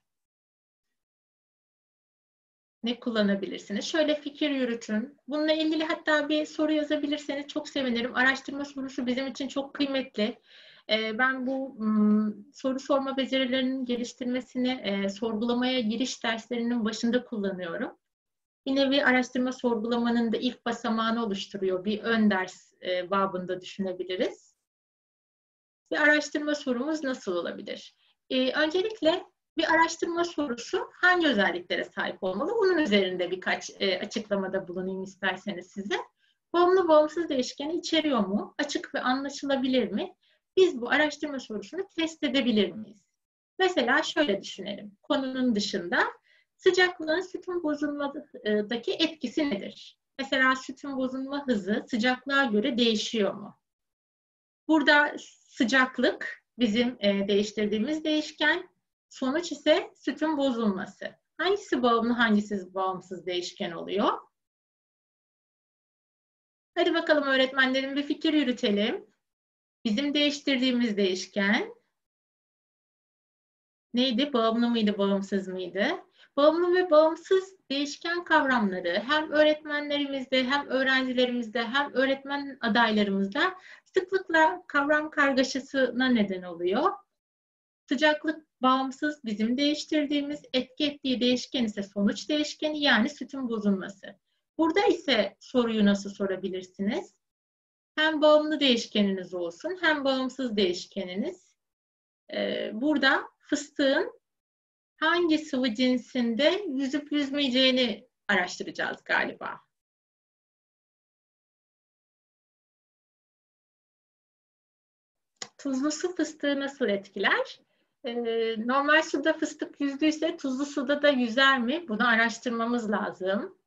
Ne kullanabilirsiniz? Şöyle fikir yürütün. Bununla ilgili hatta bir soru yazabilirseniz çok sevinirim. Araştırma sorusu bizim için çok kıymetli. Ben bu soru sorma becerilerinin geliştirmesini sorgulamaya giriş derslerinin başında kullanıyorum. Bir nevi araştırma sorgulamanın da ilk basamağını oluşturuyor. Bir ön ders babında düşünebiliriz. Bir araştırma sorumuz nasıl olabilir? Öncelikle bir araştırma sorusu hangi özelliklere sahip olmalı? Bunun üzerinde birkaç açıklamada bulunayım isterseniz size. Bağımlı bağımsız değişkeni içeriyor mu? Açık ve anlaşılabilir mi? Biz bu araştırma sorusunu test edebilir miyiz? Mesela şöyle düşünelim. Konunun dışında sıcaklığın sütun bozulmadaki etkisi nedir? Mesela sütun bozulma hızı sıcaklığa göre değişiyor mu? Burada sıcaklık bizim değiştirdiğimiz değişken, sonuç ise sütun bozulması. Hangisi bağımlı, hangisi bağımsız değişken oluyor? Hadi bakalım öğretmenlerim bir fikir yürütelim. Bizim değiştirdiğimiz değişken neydi? Bağımlı mıydı, bağımsız mıydı? Bağımlı ve bağımsız değişken kavramları hem öğretmenlerimizde, hem öğrencilerimizde, hem öğretmen adaylarımızda sıklıkla kavram kargaşasına neden oluyor. Sıcaklık bağımsız bizim değiştirdiğimiz, etki ettiği değişken ise sonuç değişkeni yani sütun bozulması. Burada ise soruyu nasıl sorabilirsiniz? Hem bağımlı değişkeniniz olsun hem bağımsız değişkeniniz. Burada fıstığın hangi sıvı cinsinde yüzüp yüzmeyeceğini araştıracağız galiba. Tuzlu su fıstığı nasıl etkiler? Normal suda fıstık yüzdüyse tuzlu suda da yüzer mi? Bunu araştırmamız lazım.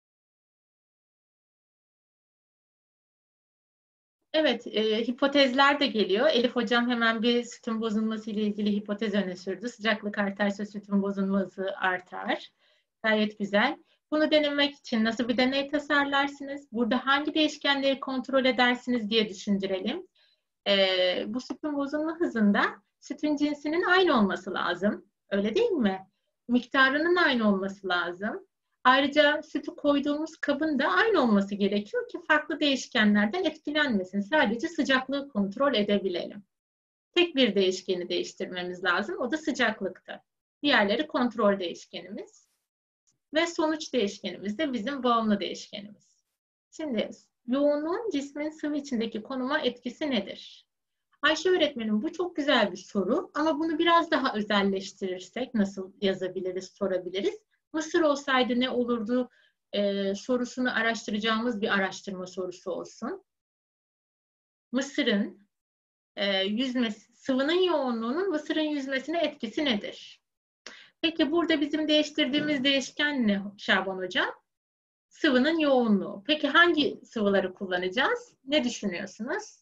Evet, hipotezler de geliyor. Elif Hocam hemen bir sütun bozulması ile ilgili hipotez öne sürdü. Sıcaklık artarsa sütun bozulması artar. Gayet güzel. Bunu denemek için nasıl bir deney tasarlarsınız? Burada hangi değişkenleri kontrol edersiniz diye düşündürelim. Bu sütun bozulma hızında sütün cinsinin aynı olması lazım. Öyle değil mi? Miktarının aynı olması lazım. Ayrıca sütü koyduğumuz kabın da aynı olması gerekiyor ki farklı değişkenlerden etkilenmesin. Sadece sıcaklığı kontrol edebilelim. Tek bir değişkeni değiştirmemiz lazım. O da sıcaklıktı. Diğerleri kontrol değişkenimiz. Ve sonuç değişkenimiz de bizim bağımlı değişkenimiz. Şimdi yoğunluğun cismin sıvı içindeki konuma etkisi nedir? Ayşe öğretmenim bu çok güzel bir soru ama bunu biraz daha özelleştirirsek nasıl yazabiliriz, sorabiliriz. Mısır olsaydı ne olurdu sorusunu araştıracağımız bir araştırma sorusu olsun. Mısırın yüzmesi, sıvının yoğunluğunun Mısırın yüzmesine etkisi nedir? Peki burada bizim değiştirdiğimiz değişken ne Şaban Hocam? Sıvının yoğunluğu. Peki hangi sıvıları kullanacağız? Ne düşünüyorsunuz?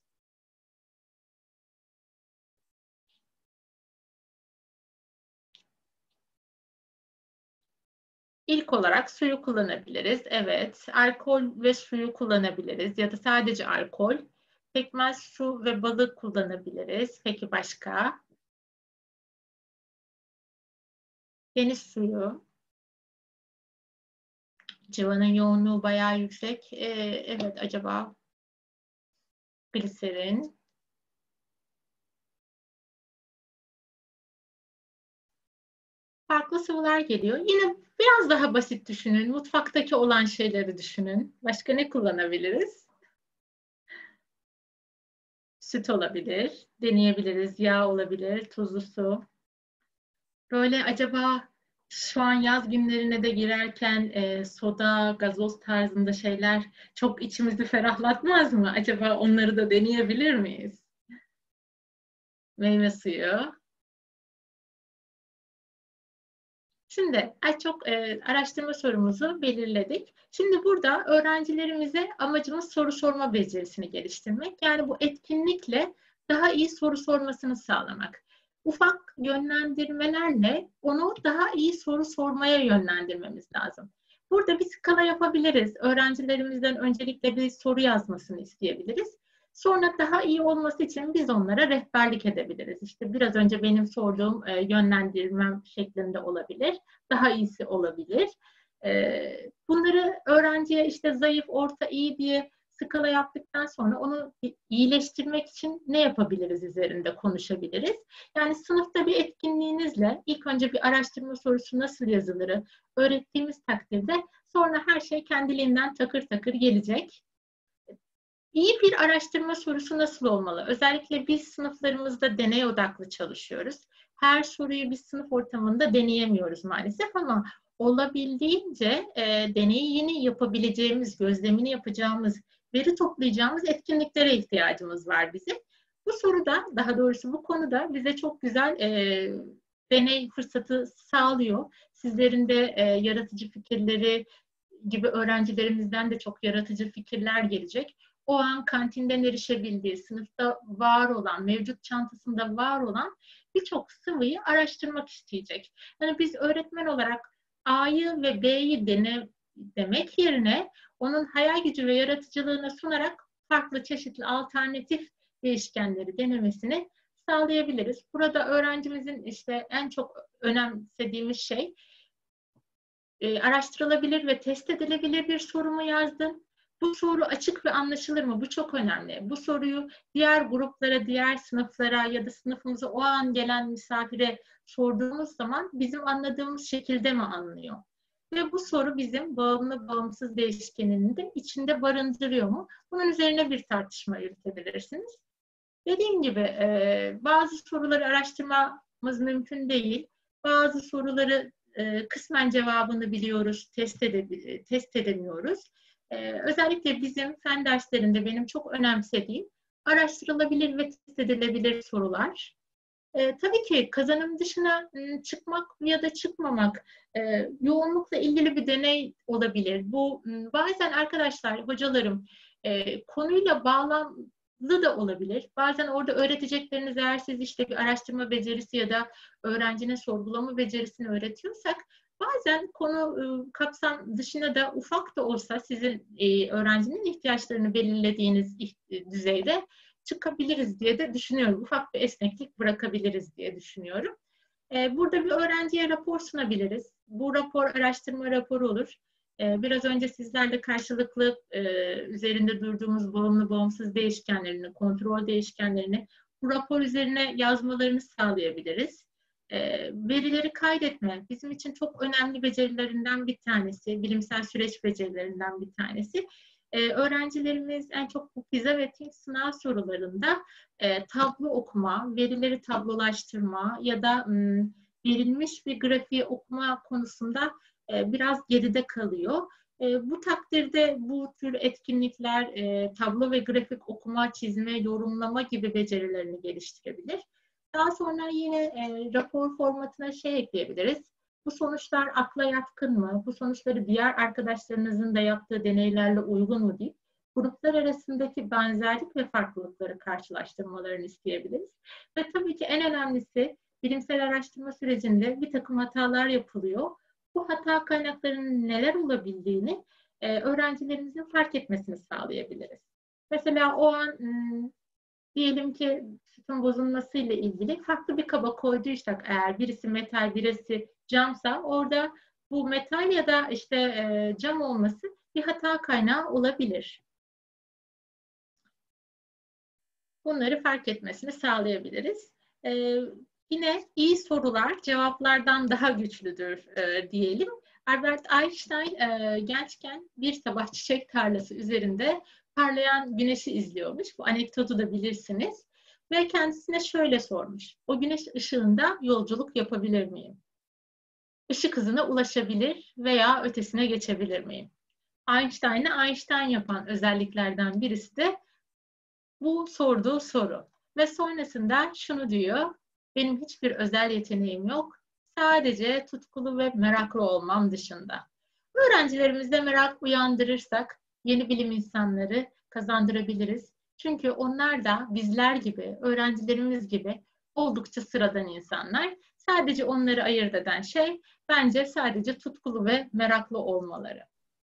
İlk olarak suyu kullanabiliriz. Evet, alkol ve suyu kullanabiliriz ya da sadece alkol. Pekmez, su ve balık kullanabiliriz. Peki başka? Deniz suyu. Civanın yoğunluğu bayağı yüksek. Evet, acaba gliserin. Farklı sıvılar geliyor. Yine biraz daha basit düşünün. Mutfaktaki olan şeyleri düşünün. Başka ne kullanabiliriz? Süt olabilir, deneyebiliriz. Yağ olabilir, tuzlu su. Böyle acaba şu an yaz günlerine de girerken soda, gazoz tarzında şeyler çok içimizi ferahlatmaz mı? Acaba onları da deneyebilir miyiz? Meyve suyu, Şimdi çok araştırma sorumuzu belirledik. Şimdi burada öğrencilerimize amacımız soru sorma becerisini geliştirmek. Yani bu etkinlikle daha iyi soru sormasını sağlamak. Ufak yönlendirmelerle onu daha iyi soru sormaya yönlendirmemiz lazım. Burada bir skala yapabiliriz. Öğrencilerimizden öncelikle bir soru yazmasını isteyebiliriz. Sonra daha iyi olması için biz onlara rehberlik edebiliriz. İşte biraz önce benim sorduğum yönlendirmem şeklinde olabilir. Daha iyisi olabilir. Bunları öğrenciye işte zayıf, orta, iyi diye skala yaptıktan sonra onu iyileştirmek için ne yapabiliriz üzerinde konuşabiliriz. Yani sınıfta bir etkinliğinizle ilk önce bir araştırma sorusu nasıl yazılırı öğrettiğimiz takdirde sonra her şey kendiliğinden takır takır gelecek. İyi bir araştırma sorusu nasıl olmalı? Özellikle biz sınıflarımızda deney odaklı çalışıyoruz. Her soruyu biz sınıf ortamında deneyemiyoruz maalesef ama olabildiğince deneyi yeni yapabileceğimiz, gözlemini yapacağımız, veri toplayacağımız etkinliklere ihtiyacımız var bizim. Bu soruda, daha doğrusu bu konuda bize çok güzel deney fırsatı sağlıyor. Sizlerin de yaratıcı fikirleri gibi öğrencilerimizden de çok yaratıcı fikirler gelecek. O an kantinden erişebildiği, sınıfta var olan, mevcut çantasında var olan birçok sıvıyı araştırmak isteyecek. Yani biz öğretmen olarak A'yı ve B'yi demek yerine onun hayal gücü ve yaratıcılığına sunarak farklı çeşitli alternatif değişkenleri denemesini sağlayabiliriz. Burada öğrencimizin işte en çok önemsediğimiz şey araştırılabilir ve test edilebilir bir soru mu yazdın? Bu soru açık ve anlaşılır mı? Bu çok önemli. Bu soruyu diğer gruplara, diğer sınıflara ya da sınıfımıza o an gelen misafire sorduğumuz zaman bizim anladığımız şekilde mi anlıyor? Ve bu soru bizim bağımlı bağımsız değişkenini de içinde barındırıyor mu? Bunun üzerine bir tartışma yürütebilirsiniz. Dediğim gibi bazı soruları araştırmamız mümkün değil. Bazı soruları kısmen cevabını biliyoruz, test edemiyoruz. Özellikle bizim fen derslerinde benim çok önemsediğim araştırılabilir ve test edilebilir sorular. Tabii ki kazanım dışına çıkmak ya da çıkmamak yoğunlukla ilgili bir deney olabilir. Bu bazen arkadaşlar, hocalarım konuyla bağlantılı da olabilir. Bazen orada öğretecekleriniz eğer siz işte bir araştırma becerisi ya da öğrencinin sorgulama becerisini öğretiyorsak bazen konu kapsam dışına da ufak da olsa sizin öğrencinin ihtiyaçlarını belirlediğiniz düzeyde çıkabiliriz diye de düşünüyorum. Ufak bir esneklik bırakabiliriz diye düşünüyorum. Burada bir öğrenciye rapor sunabiliriz. Bu rapor araştırma raporu olur. Biraz önce sizlerle karşılıklı üzerinde durduğumuz bağımlı bağımsız değişkenlerini, kontrol değişkenlerini bu rapor üzerine yazmalarını sağlayabiliriz. Verileri kaydetme bizim için çok önemli becerilerinden bir tanesi, bilimsel süreç becerilerinden bir tanesi. Öğrencilerimiz en çok bu pizza ve TİNK sınav sorularında tablo okuma, verileri tablolaştırma ya da verilmiş bir grafiği okuma konusunda biraz geride kalıyor. Bu takdirde bu tür etkinlikler tablo ve grafik okuma, çizme, yorumlama gibi becerilerini geliştirebilir. Daha sonra yine rapor formatına şey ekleyebiliriz. Bu sonuçlar akla yatkın mı? Bu sonuçları diğer arkadaşlarınızın da yaptığı deneylerle uygun mu deyip gruplar arasındaki benzerlik ve farklılıkları karşılaştırmalarını isteyebiliriz. Ve tabii ki en önemlisi bilimsel araştırma sürecinde bir takım hatalar yapılıyor. Bu hata kaynaklarının neler olabildiğini öğrencilerimizin fark etmesini sağlayabiliriz. Mesela o an diyelim ki sütun bozulmasıyla ilgili farklı bir kaba koyduysak eğer birisi metal, birisi camsa orada bu metal ya da işte cam olması bir hata kaynağı olabilir. Bunları fark etmesini sağlayabiliriz. Yine iyi sorular cevaplardan daha güçlüdür diyelim. Albert Einstein gençken bir sabah çiçek tarlası üzerinde parlayan güneşi izliyormuş. Bu anekdotu da bilirsiniz. Ve kendisine şöyle sormuş. O güneş ışığında yolculuk yapabilir miyim? Işık hızına ulaşabilir veya ötesine geçebilir miyim? Einstein'ı Einstein yapan özelliklerden birisi de bu sorduğu soru. Ve sonrasında şunu diyor. Benim hiçbir özel yeteneğim yok. sadece tutkulu ve meraklı olmam dışında. Öğrencilerimizde merak uyandırırsak yeni bilim insanları kazandırabiliriz. Çünkü onlar da bizler gibi, öğrencilerimiz gibi oldukça sıradan insanlar. Sadece onları ayırt eden şey bence sadece tutkulu ve meraklı olmaları.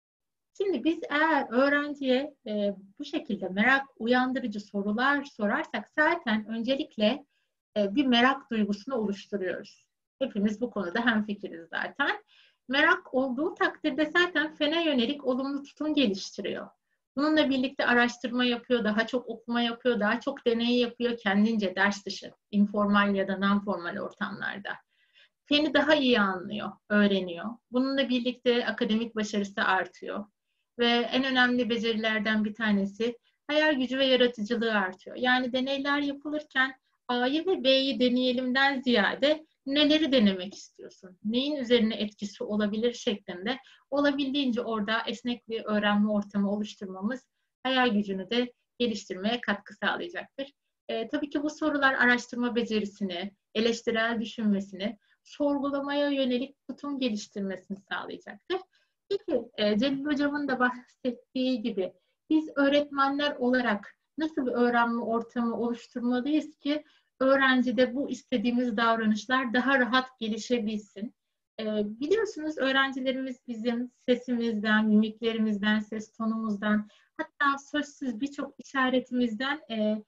Şimdi biz eğer öğrenciye bu şekilde merak uyandırıcı sorular sorarsak zaten öncelikle bir merak duygusunu oluşturuyoruz. Hepimiz bu konuda hemfikiriz zaten. Merak olduğu takdirde zaten fene yönelik olumlu tutum geliştiriyor. Bununla birlikte araştırma yapıyor, daha çok okuma yapıyor, daha çok deney yapıyor kendince ders dışı, informal ya da non-formal ortamlarda. Feni daha iyi anlıyor, öğreniyor. Bununla birlikte akademik başarısı artıyor. Ve en önemli becerilerden bir tanesi hayal gücü ve yaratıcılığı artıyor. Yani deneyler yapılırken A'yı ve B'yi deneyelimden ziyade neleri denemek istiyorsun? Neyin üzerine etkisi olabilir şeklinde olabildiğince orada esnek bir öğrenme ortamı oluşturmamız hayal gücünü de geliştirmeye katkı sağlayacaktır. Tabii ki bu sorular araştırma becerisini, eleştirel düşünmesini, sorgulamaya yönelik tutum geliştirmesini sağlayacaktır. Peki Celil Hocam'ın da bahsettiği gibi biz öğretmenler olarak nasıl bir öğrenme ortamı oluşturmalıyız ki öğrencide bu istediğimiz davranışlar daha rahat gelişebilsin? Biliyorsunuz öğrencilerimiz bizim sesimizden, mimiklerimizden, ses tonumuzdan, hatta sözsüz birçok işaretimizden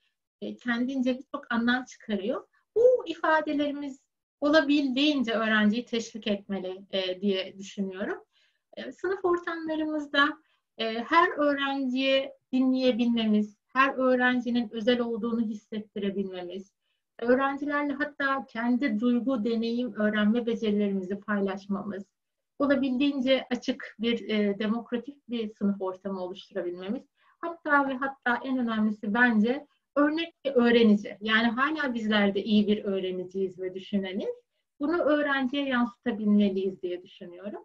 kendince birçok anlam çıkarıyor. Bu ifadelerimiz olabildiğince öğrenciyi teşvik etmeli diye düşünüyorum. Sınıf ortamlarımızda her öğrenciye dinleyebilmemiz, her öğrencinin özel olduğunu hissettirebilmemiz, öğrencilerle hatta kendi duygu, deneyim, öğrenme becerilerimizi paylaşmamız, olabildiğince açık bir, demokratik bir sınıf ortamı oluşturabilmemiz, hatta ve hatta en önemlisi bence örnek bir öğrenici. Yani hala bizler de iyi bir öğreniciyiz ve düşüneniz. Bunu öğrenciye yansıtabilmeliyiz diye düşünüyorum.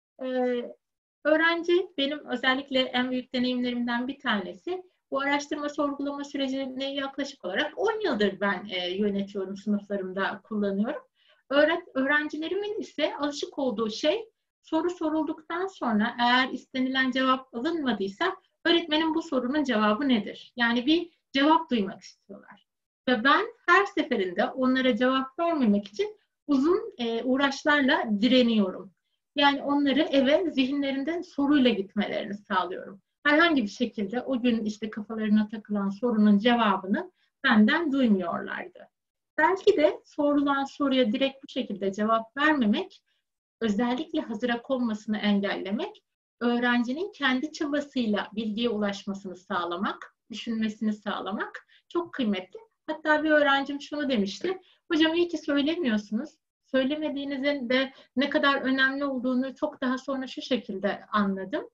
Öğrenci benim özellikle en büyük deneyimlerimden bir tanesi. Bu araştırma sorgulama sürecini yaklaşık olarak 10 yıldır ben yönetiyorum, sınıflarımda kullanıyorum. Öğrencilerimin ise alışık olduğu şey soru sorulduktan sonra eğer istenilen cevap alınmadıysa öğretmenin bu sorunun cevabı nedir? Yani bir cevap duymak istiyorlar. Ve ben her seferinde onlara cevap vermemek için uzun uğraşlarla direniyorum. Yani onları eve zihinlerinde soruyla gitmelerini sağlıyorum. Herhangi bir şekilde o gün işte kafalarına takılan sorunun cevabını benden duymuyorlardı. Belki de sorulan soruya direkt bu şekilde cevap vermemek, özellikle hazıra konmasını engellemek, öğrencinin kendi çabasıyla bilgiye ulaşmasını sağlamak, düşünmesini sağlamak çok kıymetli. Hatta bir öğrencim şunu demişti, hocam iyi ki söylemiyorsunuz. Söylemediğinizin de ne kadar önemli olduğunu çok daha sonra şu şekilde anladım.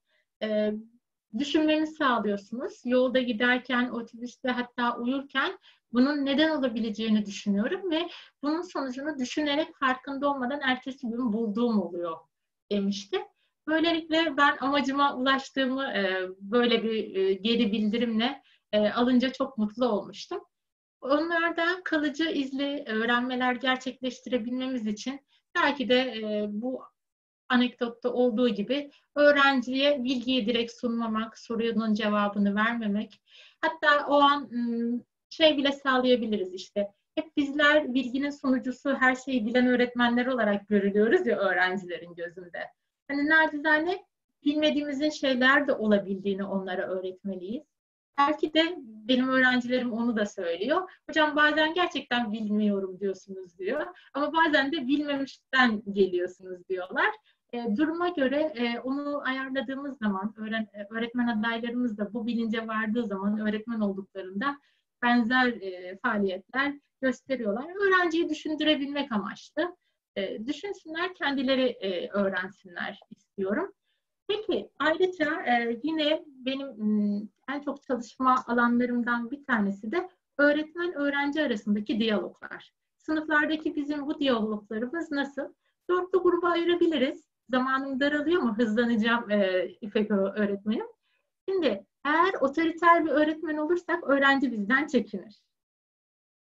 Düşünmemi sağlıyorsunuz. Yolda giderken, otobüste hatta uyurken bunun neden olabileceğini düşünüyorum ve bunun sonucunu düşünerek farkında olmadan ertesi gün bulduğum oluyor demişti. Böylelikle ben amacıma ulaştığımı böyle bir geri bildirimle alınca çok mutlu olmuştum. Onlardan kalıcı izli öğrenmeler gerçekleştirebilmemiz için belki de bu anekdotta olduğu gibi öğrenciye bilgiyi direkt sunmamak, sorunun cevabını vermemek, hatta o an şey bile sağlayabiliriz işte. Hep bizler bilginin sunucusu, her şeyi bilen öğretmenler olarak görülüyoruz ya öğrencilerin gözünde. Hani nacizane bilmediğimizin şeyler de olabildiğini onlara öğretmeliyiz. Belki de benim öğrencilerim onu da söylüyor. Hocam bazen gerçekten bilmiyorum diyorsunuz diyor. Ama bazen de bilmemişten geliyorsunuz diyorlar. Duruma göre onu ayarladığımız zaman, öğretmen adaylarımız da bu bilince vardığı zaman öğretmen olduklarında benzer faaliyetler gösteriyorlar. Öğrenciyi düşündürebilmek amaçlı. Düşünsünler, kendileri öğrensinler istiyorum. Peki ayrıca yine benim en çok çalışma alanlarımdan bir tanesi de öğretmen-öğrenci arasındaki diyaloglar. Sınıflardaki bizim bu diyaloglarımız nasıl? Dörtlü gruba ayırabiliriz. Zamanım daralıyor mu? Hızlanacağım İpek öğretmenim. Şimdi eğer otoriter bir öğretmen olursak öğrenci bizden çekinir.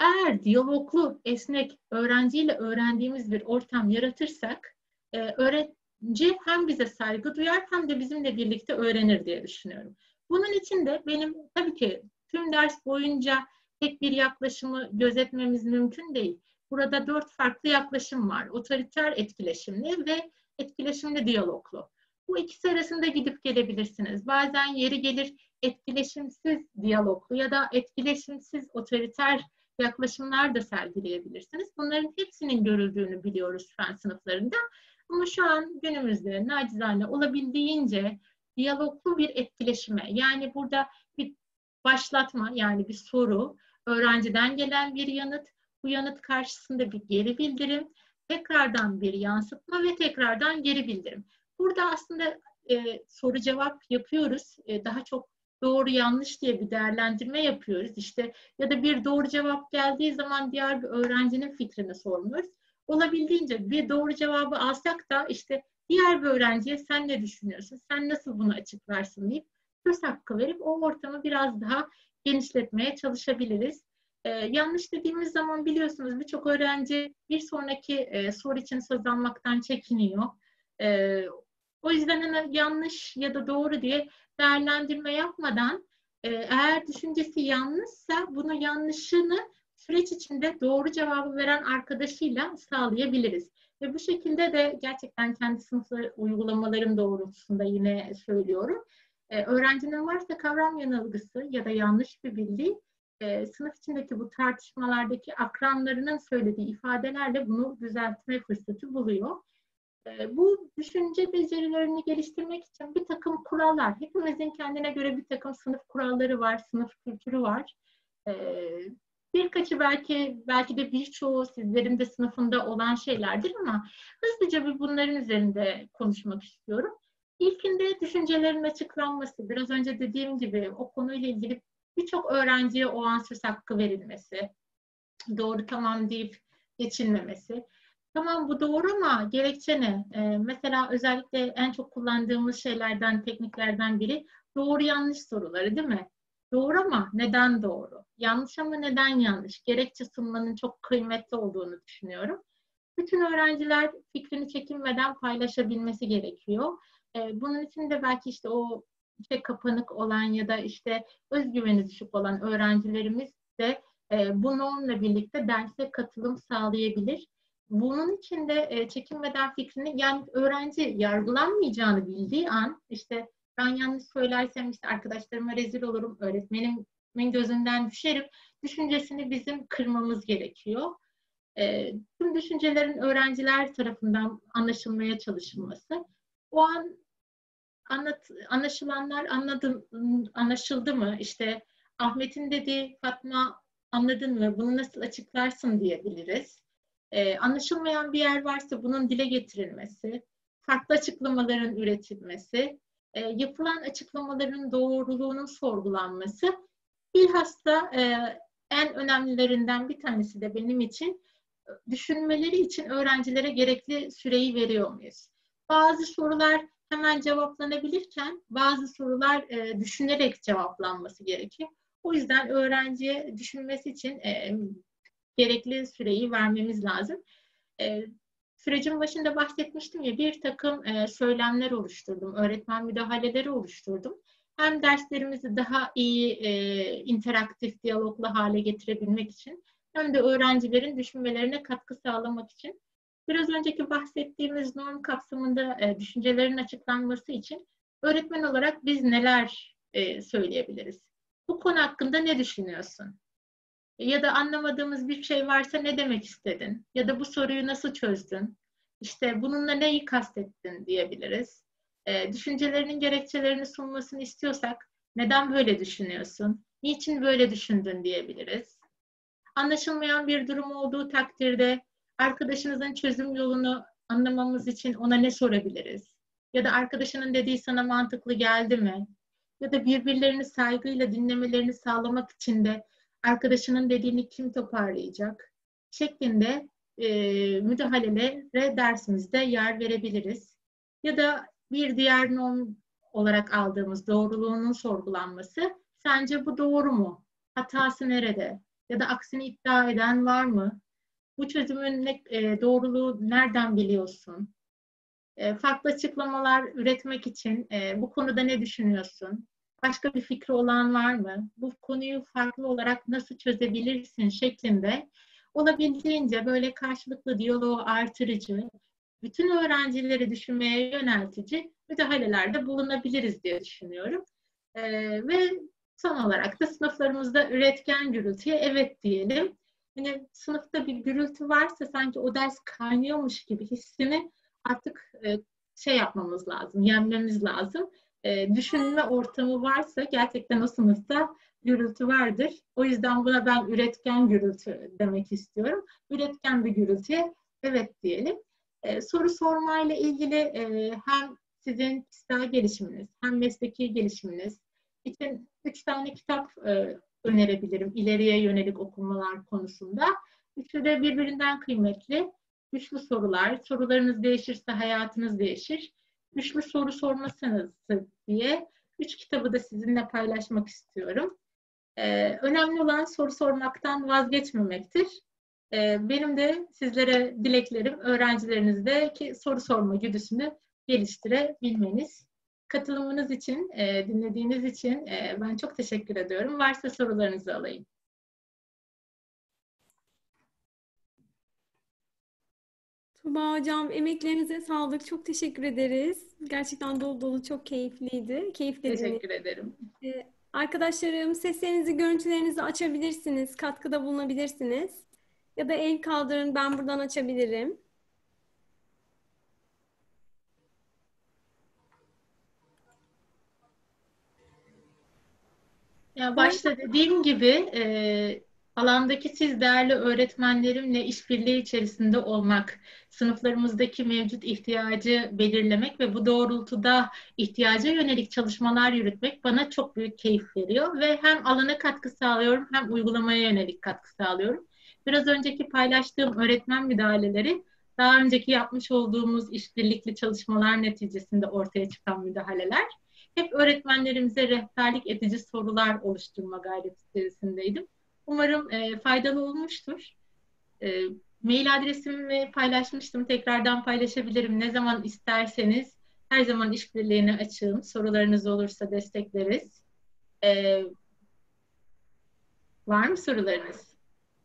Eğer diyaloglu, esnek, öğrenciyle öğrendiğimiz bir ortam yaratırsak, öğrenci hem bize saygı duyar hem de bizimle birlikte öğrenir diye düşünüyorum. Bunun için de benim tabii ki tüm ders boyunca tek bir yaklaşımı gözetmemiz mümkün değil. Burada 4 farklı yaklaşım var. Otoriter etkileşimli ve etkileşimli diyaloglu. Bu ikisi arasında gidip gelebilirsiniz. Bazen yeri gelir etkileşimsiz diyaloglu ya da etkileşimsiz otoriter yaklaşımlar da sergileyebilirsiniz. Bunların hepsinin görüldüğünü biliyoruz fen sınıflarında. Ama şu an günümüzde nacizane olabildiğince diyaloglu bir etkileşime, yani burada bir başlatma, yani bir soru, öğrenciden gelen bir yanıt, bu yanıt karşısında bir geri bildirim, tekrardan bir yansıtma ve tekrardan geri bildirim. Burada aslında soru cevap yapıyoruz. Daha çok doğru yanlış diye bir değerlendirme yapıyoruz. İşte ya da bir doğru cevap geldiği zaman diğer bir öğrencinin fikrini sormuyoruz. Olabildiğince bir doğru cevabı alsak da işte diğer bir öğrenciye sen ne düşünüyorsun, sen nasıl bunu açıklarsın deyip söz hakkı verip o ortamı biraz daha genişletmeye çalışabiliriz. Yanlış dediğimiz zaman biliyorsunuz birçok öğrenci bir sonraki soru için söz almaktan çekiniyor. O yüzden hani yanlış ya da doğru diye değerlendirme yapmadan eğer düşüncesi yanlışsa bunu yanlışını süreç içinde doğru cevabı veren arkadaşıyla sağlayabiliriz. Ve bu şekilde de gerçekten kendi sınıfları uygulamalarım doğrultusunda yine söylüyorum. Öğrencinin varsa kavram yanılgısı ya da yanlış bir bildiği sınıf içindeki bu tartışmalardaki akranlarının söylediği ifadelerle bunu düzeltme fırsatı buluyor. Bu düşünce becerilerini geliştirmek için bir takım kurallar, hepimizin kendine göre bir takım sınıf kuralları var, sınıf kültürü var. Birkaçı belki de birçoğu sizlerin de sınıfında olan şeylerdir ama hızlıca bir bunların üzerinde konuşmak istiyorum. İlkinde düşüncelerin açıklanması, biraz önce dediğim gibi o konuyla ilgili birçok öğrenciye o an söz hakkı verilmesi, doğru tamam deyip geçilmemesi. Tamam bu doğru ama gerekçe ne? Mesela özellikle en çok kullandığımız şeylerden, tekniklerden biri doğru yanlış soruları değil mi? Doğru ama neden doğru? Yanlış ama neden yanlış? Gerekçe sunmanın çok kıymetli olduğunu düşünüyorum. Bütün öğrenciler fikrini çekinmeden paylaşabilmesi gerekiyor. Bunun için de belki işte o işte kapanık olan ya da işte özgüveni düşük olan öğrencilerimiz de bununla birlikte derse katılım sağlayabilir. Bunun için de çekinmeden fikrini, yani öğrenci yargılanmayacağını bildiği an, işte ben yanlış söylersem işte arkadaşlarıma rezil olurum, öğretmenimin gözünden düşerim düşüncesini bizim kırmamız gerekiyor. Tüm düşüncelerin öğrenciler tarafından anlaşılmaya çalışılması. O an anlaşılanlar anlaşıldı mı? İşte Ahmet'in dediği Fatma anladın mı? Bunu nasıl açıklarsın diyebiliriz. Anlaşılmayan bir yer varsa bunun dile getirilmesi, farklı açıklamaların üretilmesi, yapılan açıklamaların doğruluğunun sorgulanması, bilhassa en önemlilerinden bir tanesi de benim için düşünmeleri için öğrencilere gerekli süreyi veriyor muyuz? Bazı sorular hemen cevaplanabilirken bazı sorular düşünerek cevaplanması gerekiyor. O yüzden öğrenciye düşünmesi için gerekli süreyi vermemiz lazım. Sürecin başında bahsetmiştim ya, bir takım söylemler oluşturdum, öğretmen müdahaleleri oluşturdum. Hem derslerimizi daha iyi interaktif, diyaloglu hale getirebilmek için hem de öğrencilerin düşünmelerine katkı sağlamak için. Biraz önceki bahsettiğimiz norm kapsamında düşüncelerin açıklanması için öğretmen olarak biz neler söyleyebiliriz? Bu konu hakkında ne düşünüyorsun? Ya da anlamadığımız bir şey varsa ne demek istedin? Ya da bu soruyu nasıl çözdün? İşte bununla neyi kastettin diyebiliriz. Düşüncelerinin gerekçelerini sunmasını istiyorsak neden böyle düşünüyorsun? Niçin böyle düşündün diyebiliriz. Anlaşılmayan bir durum olduğu takdirde arkadaşınızın çözüm yolunu anlamamız için ona ne sorabiliriz? Ya da arkadaşının dediği sana mantıklı geldi mi? Ya da birbirlerini saygıyla dinlemelerini sağlamak için de arkadaşının dediğini kim toparlayacak? Şeklinde müdahalelere dersimizde yer verebiliriz. Ya da bir diğer norm olarak aldığımız doğruluğunun sorgulanması, sence bu doğru mu? Hatası nerede? Ya da aksini iddia eden var mı? Bu çözümün doğruluğu nereden biliyorsun? Farklı açıklamalar üretmek için bu konuda ne düşünüyorsun? Başka bir fikri olan var mı? Bu konuyu farklı olarak nasıl çözebilirsin şeklinde olabildiğince böyle karşılıklı diyaloğu artırıcı, bütün öğrencileri düşünmeye yöneltici müdahalelerde bulunabiliriz diye düşünüyorum. Ve son olarak da sınıflarımızda üretken gürültüye evet diyelim. Yani sınıfta bir gürültü varsa sanki o ders kaynıyormuş gibi hissini artık yapmamız lazım, yenmemiz lazım. Düşünme ortamı varsa gerçekten o sınıfta gürültü vardır. O yüzden buna ben üretken gürültü demek istiyorum. Üretken bir gürültüye evet diyelim. Soru sormayla ilgili hem sizin kişisel gelişiminiz hem mesleki gelişiminiz için 3 tane kitap önerebilirim ileriye yönelik okumalar konusunda. Üçü de birbirinden kıymetli. Güçlü sorular, sorularınız değişirse hayatınız değişir. Güçlü soru sormasanız diye 3 kitabı da sizinle paylaşmak istiyorum. Önemli olan soru sormaktan vazgeçmemektir. Benim de sizlere dileklerim, öğrencilerinizdeki soru sorma güdüsünü geliştirebilmeniz. Katılımınız için, dinlediğiniz için ben çok teşekkür ediyorum. Varsa sorularınızı alayım. Tuğba Hocam, emeklerinize sağlık. Çok teşekkür ederiz. Gerçekten dolu dolu, çok keyifliydi. Keyifle dinledim. Teşekkür ederim. Arkadaşlarım, seslerinizi, görüntülerinizi açabilirsiniz. Katkıda bulunabilirsiniz. Ya da el kaldırın, ben buradan açabilirim. Ya başta dediğim gibi alandaki siz değerli öğretmenlerimle işbirliği içerisinde olmak, sınıflarımızdaki mevcut ihtiyacı belirlemek ve bu doğrultuda ihtiyaca yönelik çalışmalar yürütmek bana çok büyük keyif veriyor ve hem alana katkı sağlıyorum hem uygulamaya yönelik katkı sağlıyorum. Biraz önceki paylaştığım öğretmen müdahaleleri daha önceki yapmış olduğumuz işbirlikli çalışmalar neticesinde ortaya çıkan müdahaleler. Hep öğretmenlerimize rehberlik edici sorular oluşturma gayreti içerisindeydim. Umarım faydalı olmuştur. Mail adresimi paylaşmıştım. Tekrardan paylaşabilirim. Ne zaman isterseniz her zaman işbirliğine açığım. Sorularınız olursa destekleriz. Var mı sorularınız?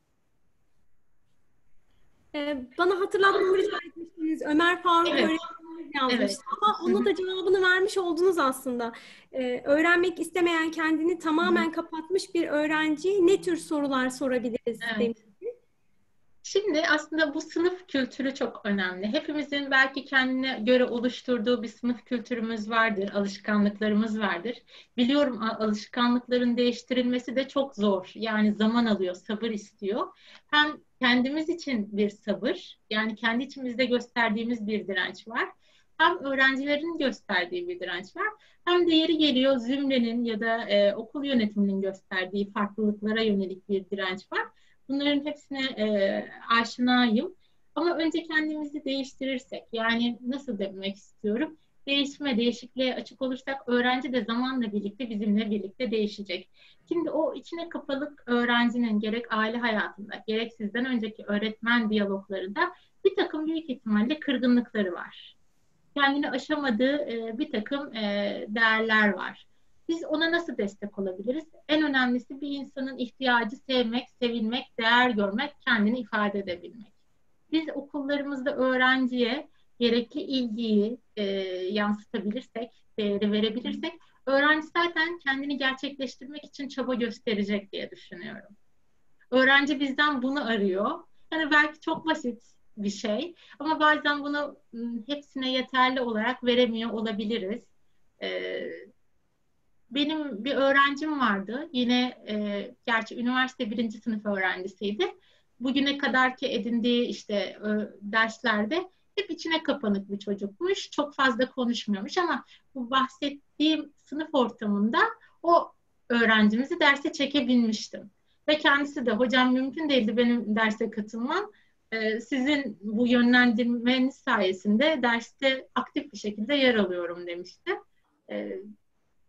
Bana hatırlatmamı rica etmiştiniz. Ömer Faruk Evet, öğretmenimiz yazmış. evet. Ama onun da cevabını vermiş oldunuz aslında. Öğrenmek istemeyen, kendini tamamen kapatmış bir öğrenci ne tür sorular sorabiliriz Evet. demiş. Şimdi aslında bu sınıf kültürü çok önemli. Hepimizin belki kendine göre oluşturduğu bir sınıf kültürümüz vardır, alışkanlıklarımız vardır. Biliyorum alışkanlıkların değiştirilmesi de çok zor. Yani zaman alıyor, sabır istiyor. Hem kendimiz için bir sabır, yani kendi içimizde gösterdiğimiz bir direnç var. Hem öğrencilerin gösterdiği bir direnç var. Hem de yeri geliyor zümrenin ya da okul yönetiminin gösterdiği farklılıklara yönelik bir direnç var. Bunların hepsine aşinayım. Ama önce kendimizi değiştirirsek, yani nasıl demek istiyorum? Değişime, değişikliğe açık olursak öğrenci de zamanla birlikte bizimle birlikte değişecek. Şimdi o içine kapalık öğrencinin gerek aile hayatında, gerek sizden önceki öğretmen diyaloglarında bir takım büyük ihtimalle kırgınlıkları var. Kendini aşamadığı bir takım değerler var. Biz ona nasıl destek olabiliriz? En önemlisi bir insanın ihtiyacı sevmek, sevilmek, değer görmek, kendini ifade edebilmek. Biz okullarımızda öğrenciye gerekli ilgiyi yansıtabilirsek, değeri verebilirsek, öğrenci zaten kendini gerçekleştirmek için çaba gösterecek diye düşünüyorum. Öğrenci bizden bunu arıyor. Hani belki çok basit bir şey ama bazen bunu hepsine yeterli olarak veremiyor olabiliriz. Ee, Benim bir öğrencim vardı. Yine gerçi üniversite birinci sınıf öğrencisiydi. Bugüne kadarki edindiği işte derslerde hep içine kapanık bir çocukmuş. Çok fazla konuşmuyormuş ama bu bahsettiğim sınıf ortamında o öğrencimizi derse çekebilmiştim. Ve kendisi de hocam mümkün değildi benim derse katılmam. Sizin bu yönlendirmeniz sayesinde derste aktif bir şekilde yer alıyorum demişti.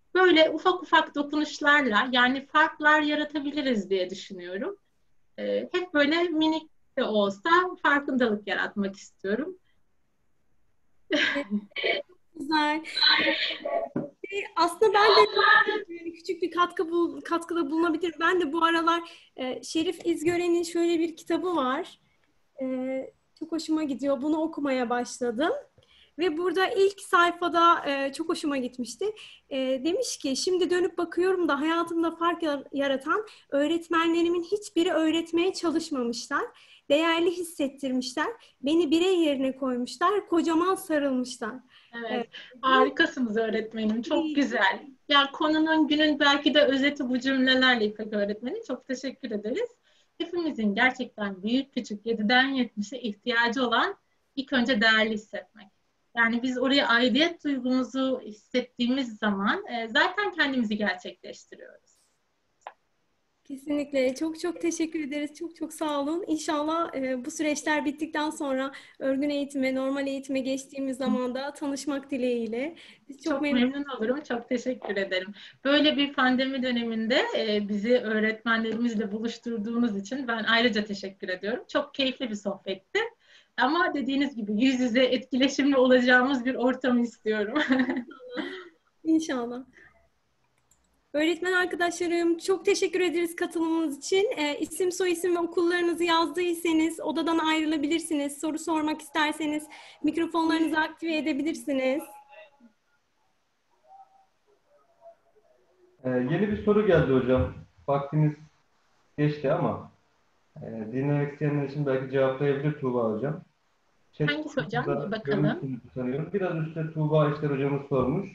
böyle ufak ufak dokunuşlarla yani farklar yaratabiliriz diye düşünüyorum. Hep böyle minik de olsa farkındalık yaratmak istiyorum. Evet, güzel. Aslında ben de yani küçük bir katkıda bulunabilirim. Ben de bu aralar Şerif İzgören'in şöyle bir kitabı var. Çok hoşuma gidiyor. Bunu okumaya başladım. Ve burada ilk sayfada çok hoşuma gitmişti. Demiş ki şimdi dönüp bakıyorum da hayatımda fark yaratan öğretmenlerimin hiçbiri öğretmeye çalışmamışlar. Değerli hissettirmişler. Beni birey yerine koymuşlar. Kocaman sarılmışlar. Evet, Bu harikasınız öğretmenim. Çok güzel. Ya konunun günün belki de özeti bu cümlelerle İpek öğretmenim. Çok teşekkür ederiz. Hepimizin gerçekten büyük küçük 7'den 70'e ihtiyacı olan ilk önce değerli hissetmek. Yani biz oraya aidiyet duygumuzu hissettiğimiz zaman zaten kendimizi gerçekleştiriyoruz. Kesinlikle. Çok çok teşekkür ederiz. Çok çok sağ olun. İnşallah bu süreçler bittikten sonra örgün eğitime, normal eğitime geçtiğimiz zaman da tanışmak dileğiyle. Biz çok Çok memnun. memnun olurum. Çok teşekkür ederim. Böyle bir pandemi döneminde bizi öğretmenlerimizle buluşturduğunuz için ben ayrıca teşekkür ediyorum. Çok keyifli bir sohbetti. Ama dediğiniz gibi yüz yüze etkileşimli olacağımız bir ortamı istiyorum. İnşallah. Öğretmen arkadaşlarım çok teşekkür ederiz katılımınız için. İsim, soyisim ve okullarınızı yazdıysanız odadan ayrılabilirsiniz. Soru sormak isterseniz mikrofonlarınızı aktive edebilirsiniz. Yeni bir soru geldi hocam. Vaktimiz geçti ama dinlemek isteyenler için belki cevaplayabilir Tuğba hocam. Chat Hangisi hocam? Bir grubunda bakalım. görmüşsünüz sanıyorum. Biraz üstte Tuğba İşler hocamız sormuş.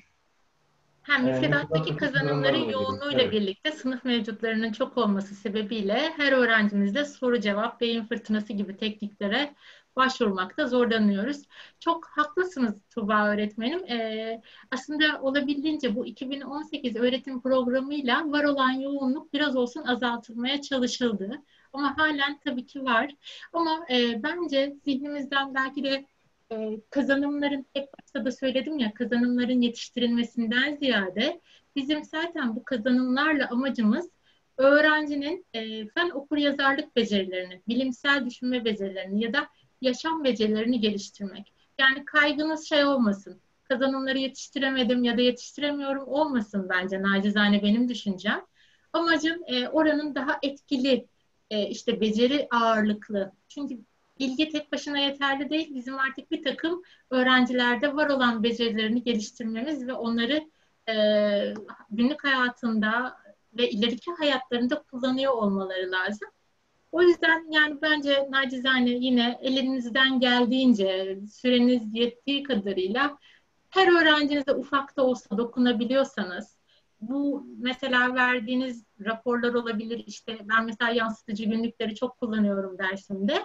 Hem müfredattaki Müfredattaki kazanımlarla kazanımların ilgili. yoğunluğuyla Evet. birlikte sınıf mevcutlarının çok olması sebebiyle her öğrencimizde soru cevap, beyin fırtınası gibi tekniklere başvurmakta zorlanıyoruz. Çok haklısınız Tuğba öğretmenim. Aslında olabildiğince bu 2018 öğretim programıyla var olan yoğunluk biraz olsun azaltılmaya çalışıldı. Ama halen tabii ki var. Ama bence zihnimizden belki de kazanımların hep başta da söyledim ya kazanımların yetiştirilmesinden ziyade bizim zaten bu kazanımlarla amacımız öğrencinin fen okuryazarlık becerilerini, bilimsel düşünme becerilerini ya da yaşam becerilerini geliştirmek. Yani kaygınız şey olmasın, kazanımları yetiştiremedim ya da yetiştiremiyorum olmasın bence nacizane benim düşüncem. Amacım oranın daha etkili, işte beceri ağırlıklı. Çünkü bilgi tek başına yeterli değil. Bizim artık bir takım öğrencilerde var olan becerilerini geliştirmemiz ve onları e, günlük hayatında ve ileriki hayatlarında kullanıyor olmaları lazım. O yüzden yani bence nacizane yine elinizden geldiğince, süreniz yettiği kadarıyla her öğrencinize ufak da olsa dokunabiliyorsanız, bu mesela verdiğiniz raporlar olabilir. İşte ben mesela yansıtıcı günlükleri çok kullanıyorum dersimde.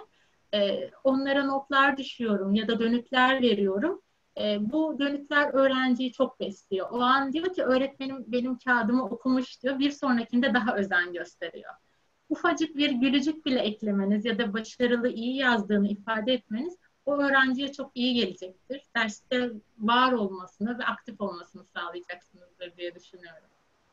Onlara notlar düşüyorum ya da dönütler veriyorum. Bu dönütler öğrenciyi çok besliyor. O an diyor ki öğretmenim benim kağıdımı okumuş diyor. Bir sonrakinde daha özen gösteriyor. Ufacık bir gülücük bile eklemeniz ya da başarılı iyi yazdığını ifade etmeniz o öğrenciye çok iyi gelecektir. Derste var olmasını ve aktif olmasını sağlayacaksınızdır diye düşünüyorum.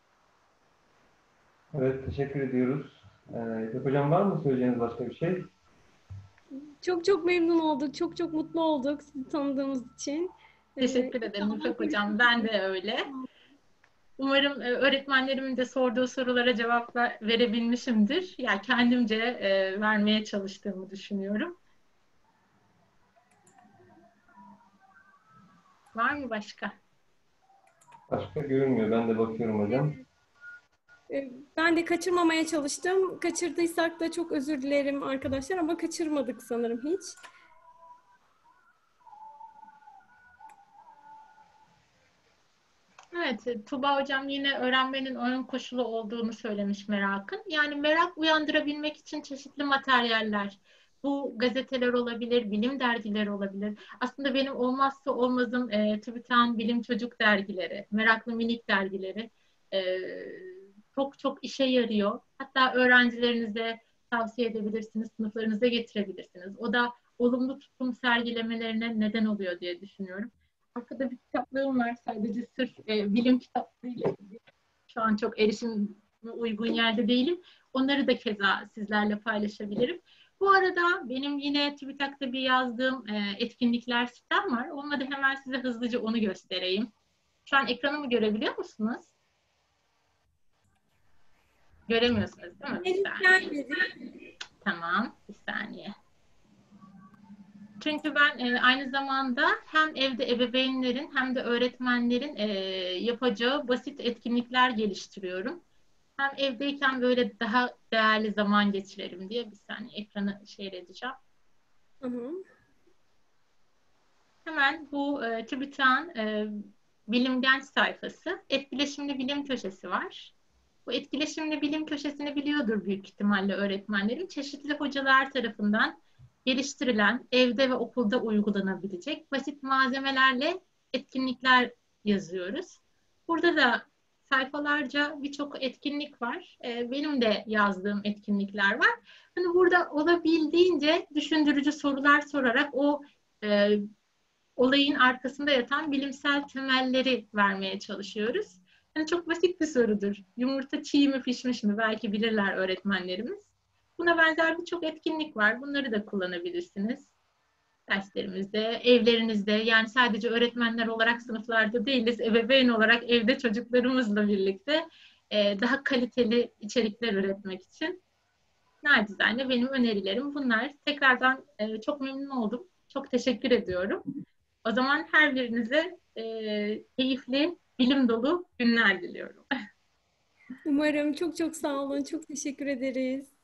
Evet, teşekkür ediyoruz. İpek hocam var mı söyleyeceğiniz başka bir şey? Çok çok memnun olduk. Çok çok mutlu olduk sizi tanıdığımız için. Teşekkür ederim İnşallah İpek Hocam. görüşmek Ben de öyle. Umarım öğretmenlerimin de sorduğu sorulara cevap verebilmişimdir. Yani kendimce vermeye çalıştığımı düşünüyorum. Var mı başka? Başka görünmüyor. Ben de bakıyorum hocam. üzere. Ben de kaçırmamaya çalıştım. Kaçırdıysak da çok özür dilerim arkadaşlar ama kaçırmadık sanırım hiç. Evet, Tuba Hocam yine öğrenmenin oyun koşulu olduğunu söylemiş merakın. Yani merak uyandırabilmek için çeşitli materyaller, bu gazeteler olabilir, bilim dergileri olabilir. Aslında benim olmazsa olmazım TÜBİTAK'ın Bilim Çocuk dergileri, Meraklı Minik dergileri e, çok çok işe yarıyor. Hatta öğrencilerinize tavsiye edebilirsiniz, sınıflarınıza getirebilirsiniz. O da olumlu tutum sergilemelerine neden oluyor diye düşünüyorum. Arkada bir kitaplığım var, sadece sırf bilim kitaplarıyla ilgili. Şu an çok erişime uygun yerde değilim. Onları da keza sizlerle paylaşabilirim. Bu arada benim yine TÜBİTAK'ta bir yazdığım etkinlikler sitem var. Olmadı hemen size hızlıca onu göstereyim. Şu an ekranımı görebiliyor musunuz? Göremiyorsunuz değil mi? Bir saniye. Tamam, bir saniye. Çünkü ben aynı zamanda hem evde ebeveynlerin hem de öğretmenlerin yapacağı basit etkinlikler geliştiriyorum. Hem evdeyken böyle daha değerli zaman geçirelim diye. Bir saniye ekranı edeceğim. Hı. Hemen bu TÜBİTAK'ın Bilim Genç sayfası, etkileşimli bilim köşesi var. Bu etkileşimli bilim köşesini biliyordur büyük ihtimalle öğretmenlerim. Çeşitli hocalar tarafından geliştirilen, evde ve okulda uygulanabilecek basit malzemelerle etkinlikler yazıyoruz. Burada da sayfalarca birçok etkinlik var. Benim de yazdığım etkinlikler var. Hani burada olabildiğince düşündürücü sorular sorarak o olayın arkasında yatan bilimsel temelleri vermeye çalışıyoruz. Yani çok basit bir sorudur. Yumurta çiğ mi pişmiş mi? Belki bilirler öğretmenlerimiz. Buna benzer birçok etkinlik var. Bunları da kullanabilirsiniz. Derslerimizde, evlerinizde, yani sadece öğretmenler olarak sınıflarda değiliz, ebeveyn olarak evde çocuklarımızla birlikte daha kaliteli içerikler üretmek için nacizane benim önerilerim bunlar. Tekrardan çok memnun oldum. Çok teşekkür ediyorum. O zaman her birinize keyifli, bilim dolu günler diliyorum. Umarım. Çok çok sağ olun. Çok teşekkür ederiz.